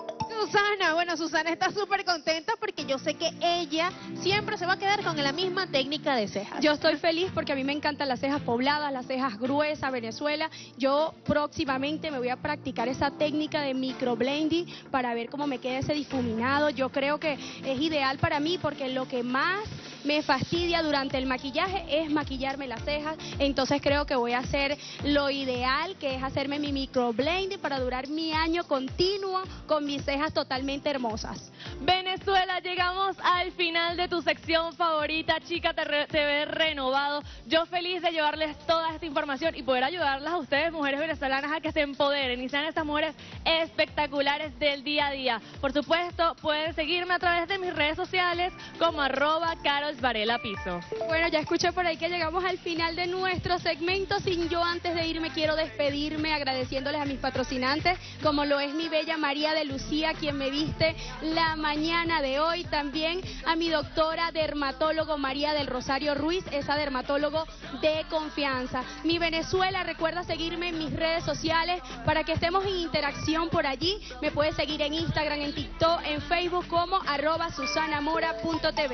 S4: Susana, bueno, Susana está súper contenta porque yo sé que ella siempre se va a quedar con la misma técnica de cejas.
S17: Yo estoy feliz porque a mí me encantan las cejas pobladas, las cejas gruesas, Venezuela. Yo próximamente me voy a practicar esa técnica de microblending para ver cómo me queda ese difuminado. Yo creo que es ideal para mí porque lo que más me fastidia durante el maquillaje es maquillarme las cejas. Entonces creo que voy a hacer lo ideal, que es hacerme mi microblending para durar mi año continuo con mis cejas totalmente hermosas.
S16: Venezuela, llegamos al final de tu sección favorita, Chica T V renovado. Yo feliz de llevarles toda esta información y poder ayudarlas a ustedes, mujeres venezolanas, a que se empoderen y sean estas mujeres espectaculares del día a día. Por supuesto, pueden seguirme a través de mis redes sociales como arroba Carol Varela Piso.
S17: Bueno, ya escuché por ahí que llegamos al final de nuestro segmento. Sin yo antes de irme quiero despedirme agradeciéndoles a mis patrocinantes, como lo es mi bella María de Lucía, quien me viste la mañana de hoy. También a mi doctora dermatólogo María del Rosario Ruiz, esa dermatólogo de confianza. Mi Venezuela, recuerda seguirme en mis redes sociales para que estemos en interacción por allí. Me puedes seguir en Instagram, en TikTok, en Facebook como arroba susanamora punto tv.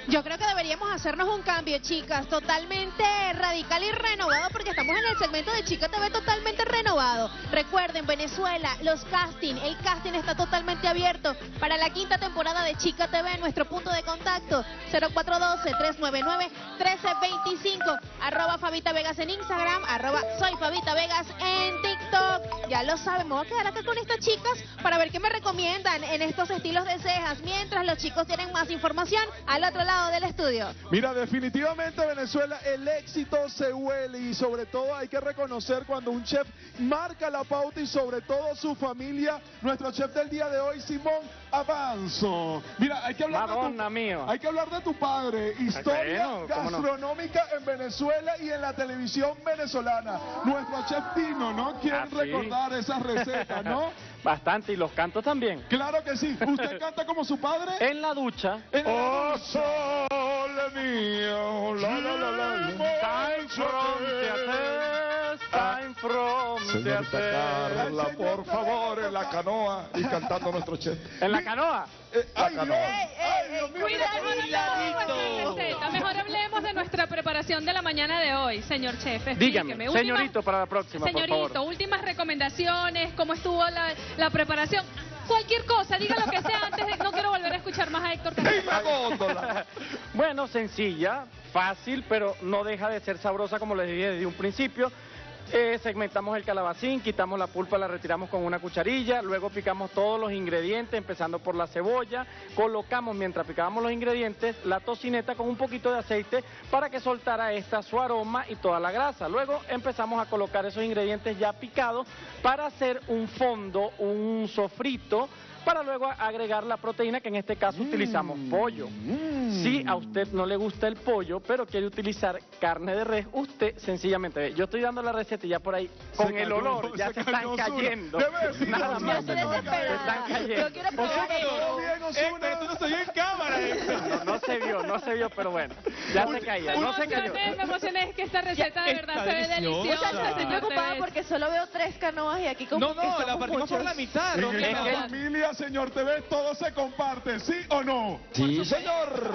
S4: Yo creo que deberíamos hacernos un cambio, chicas, totalmente radical y renovado, porque estamos en el segmento de Chica T V totalmente renovado. Recuerden, Venezuela, los casting, el casting está totalmente abierto para la quinta temporada de Chica T V. Nuestro punto de contacto, cero cuatro uno dos, tres nueve nueve, uno tres dos cinco, arroba Fabita Vegas en Instagram, arroba soy Fabita Vegas en TikTok. Ya lo saben, me voy a quedar acá con estas chicas para ver qué me recomiendan en estos estilos de cejas, mientras los chicos tienen más información al otro lado del estudio.
S9: Mira, definitivamente Venezuela, el éxito se huele y sobre todo hay que reconocer cuando un chef marca la pauta y sobre todo su familia. Nuestro chef del día de hoy, Simón Avanzo. Mira, hay que hablar
S7: Madonna,
S9: de tu,
S7: mío.
S9: hay que hablar de tu padre. Historia
S7: Bueno, ¿cómo no?
S9: gastronómica en Venezuela y en la televisión venezolana. Nuestro chef Tino, ¿no? Quiere
S7: Ah, sí.
S9: recordar esas recetas, ¿no?
S7: Bastante, y los cantos también.
S9: Claro que sí. ¿Usted canta como su padre?
S7: En la ducha.
S9: En la
S3: Oh,
S9: ducha.
S3: sole mío, la, la, la, la.
S7: Time from the time from
S3: Señorita Carla, por favor, en la canoa y cantando nuestro chef.
S7: ¿En la canoa?
S3: Eh, la
S9: Ay,
S3: canoa.
S9: Dios. Ay, Dios mío, mira,
S5: Cuidado,
S9: mira,
S5: no hablemos de nuestra receta, mejor hablemos de nuestra preparación de la mañana de hoy, señor chef.
S7: Dígame,
S5: Explíqueme. Últimas-
S7: señorito, para la próxima, por
S5: Señorito,
S7: favor.
S5: últimas recomendaciones, cómo estuvo la, la preparación. Cualquier cosa, diga lo que sea antes de... No quiero volver a escuchar más a Héctor Castillo.
S7: Bueno, sencilla, fácil, pero no deja de ser sabrosa, como les dije desde un principio. Eh, segmentamos el calabacín, quitamos la pulpa, la retiramos con una cucharilla, luego picamos todos los ingredientes, empezando por la cebolla, colocamos mientras picábamos los ingredientes la tocineta con un poquito de aceite para que soltara esta su aroma y toda la grasa. Luego empezamos a colocar esos ingredientes ya picados para hacer un fondo, un sofrito, para luego agregar la proteína, que en este caso utilizamos pollo. Si a usted no le gusta el pollo, pero quiere utilizar carne de res, usted sencillamente ve. Yo estoy dando la receta y ya por ahí, con
S9: Se
S7: el
S9: cayó,
S7: olor, ya
S9: se
S7: se,
S9: cayó
S7: están
S9: Ozuna.
S7: cayendo.
S9: Debe decir,
S7: Nada
S9: Ozuna,
S7: más.
S9: se
S7: Se
S9: cayó.
S7: están cayendo.
S2: Yo quiero probar
S9: Todo bien,
S6: Eh,
S9: Ozuna.
S6: pero tú no se vio en cámara. eh.
S7: No, no se vio, no se vio, pero bueno, ya se caía,
S5: Me
S7: no se cayó.
S5: emocioné, me emocioné, es que esta receta de verdad se ve
S6: deliciosa.
S5: deliciosa.
S2: Muchachos, estoy
S5: señor
S2: preocupada
S5: Tevez.
S2: porque solo veo tres canoas y aquí como
S6: No,
S2: que
S6: no,
S2: somos
S6: la partimos por
S2: muchos.
S6: la mitad,
S9: En
S6: Romina.
S9: esta familia, señor T V, todo se comparte, ¿sí o no?
S3: Sí, señor.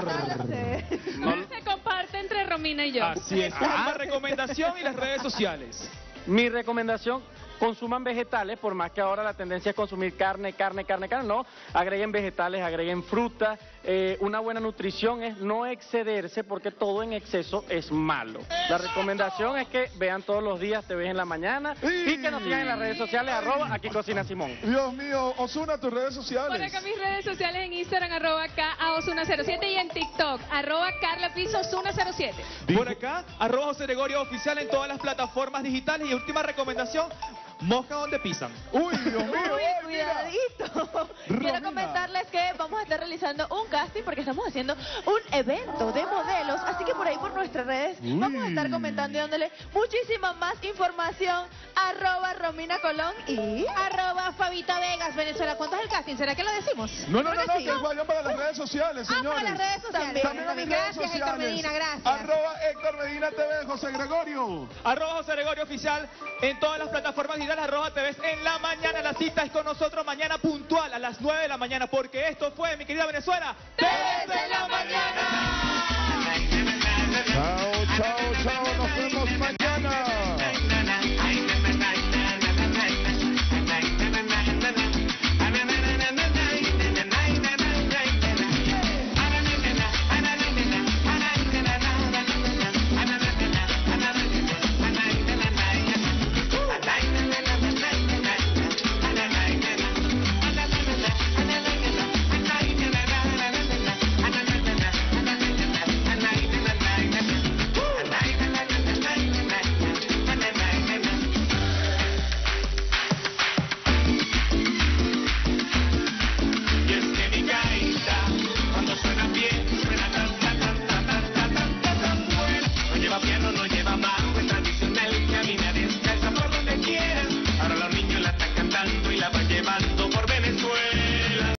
S5: No se comparte entre Romina y yo.
S6: Así es. Última recomendación y las redes sociales.
S7: Mi recomendación, consuman vegetales, por más que ahora la tendencia es consumir carne, carne, carne, carne, no, agreguen vegetales, agreguen fruta. Eh, una buena nutrición es no excederse, porque todo en exceso es malo. La recomendación es que vean todos los días T V en la mañana y que nos sigan en las redes sociales, arroba aquí cocina Simón.
S9: Dios mío, Ozuna, tus redes
S5: Por
S9: sociales.
S5: acá mis redes sociales en Instagram, arroba K A Ozuna cero siete, y en TikTok, arroba Carla Piso Ozuna cero siete.
S6: Por acá, arroba José Gregorio Oficial en todas las plataformas digitales. Y última recomendación, mosca donde pisan.
S9: Uy, Dios mío,
S2: Uy,
S9: ay, mira.
S2: cuidadito. Quiero
S9: Romina.
S2: comentarles que vamos a estar realizando un casting porque estamos haciendo un evento de modelos. Así que por ahí, por nuestras redes, vamos a estar comentando y dándole muchísima más información. Arroba Romina Colón y...
S4: Arroba Fabita Vegas, Venezuela. ¿Cuánto es el casting? ¿Será que lo decimos?
S9: No, no, no, no,
S4: Ahora sí.
S9: que vayan para las redes sociales,
S4: Ah,
S9: señores.
S4: para las redes sociales.
S9: También a mis redes
S4: Gracias, Héctor
S9: sociales.
S4: Medina, gracias.
S9: Arroba Héctor Medina T V, José Gregorio.
S6: Arroba José Gregorio Oficial en todas las plataformas digitales, arroba T V en la mañana. La cita es con nosotros mañana puntual a las nueve de la mañana, porque esto fue, mi querida Venezuela, T V en la mañana.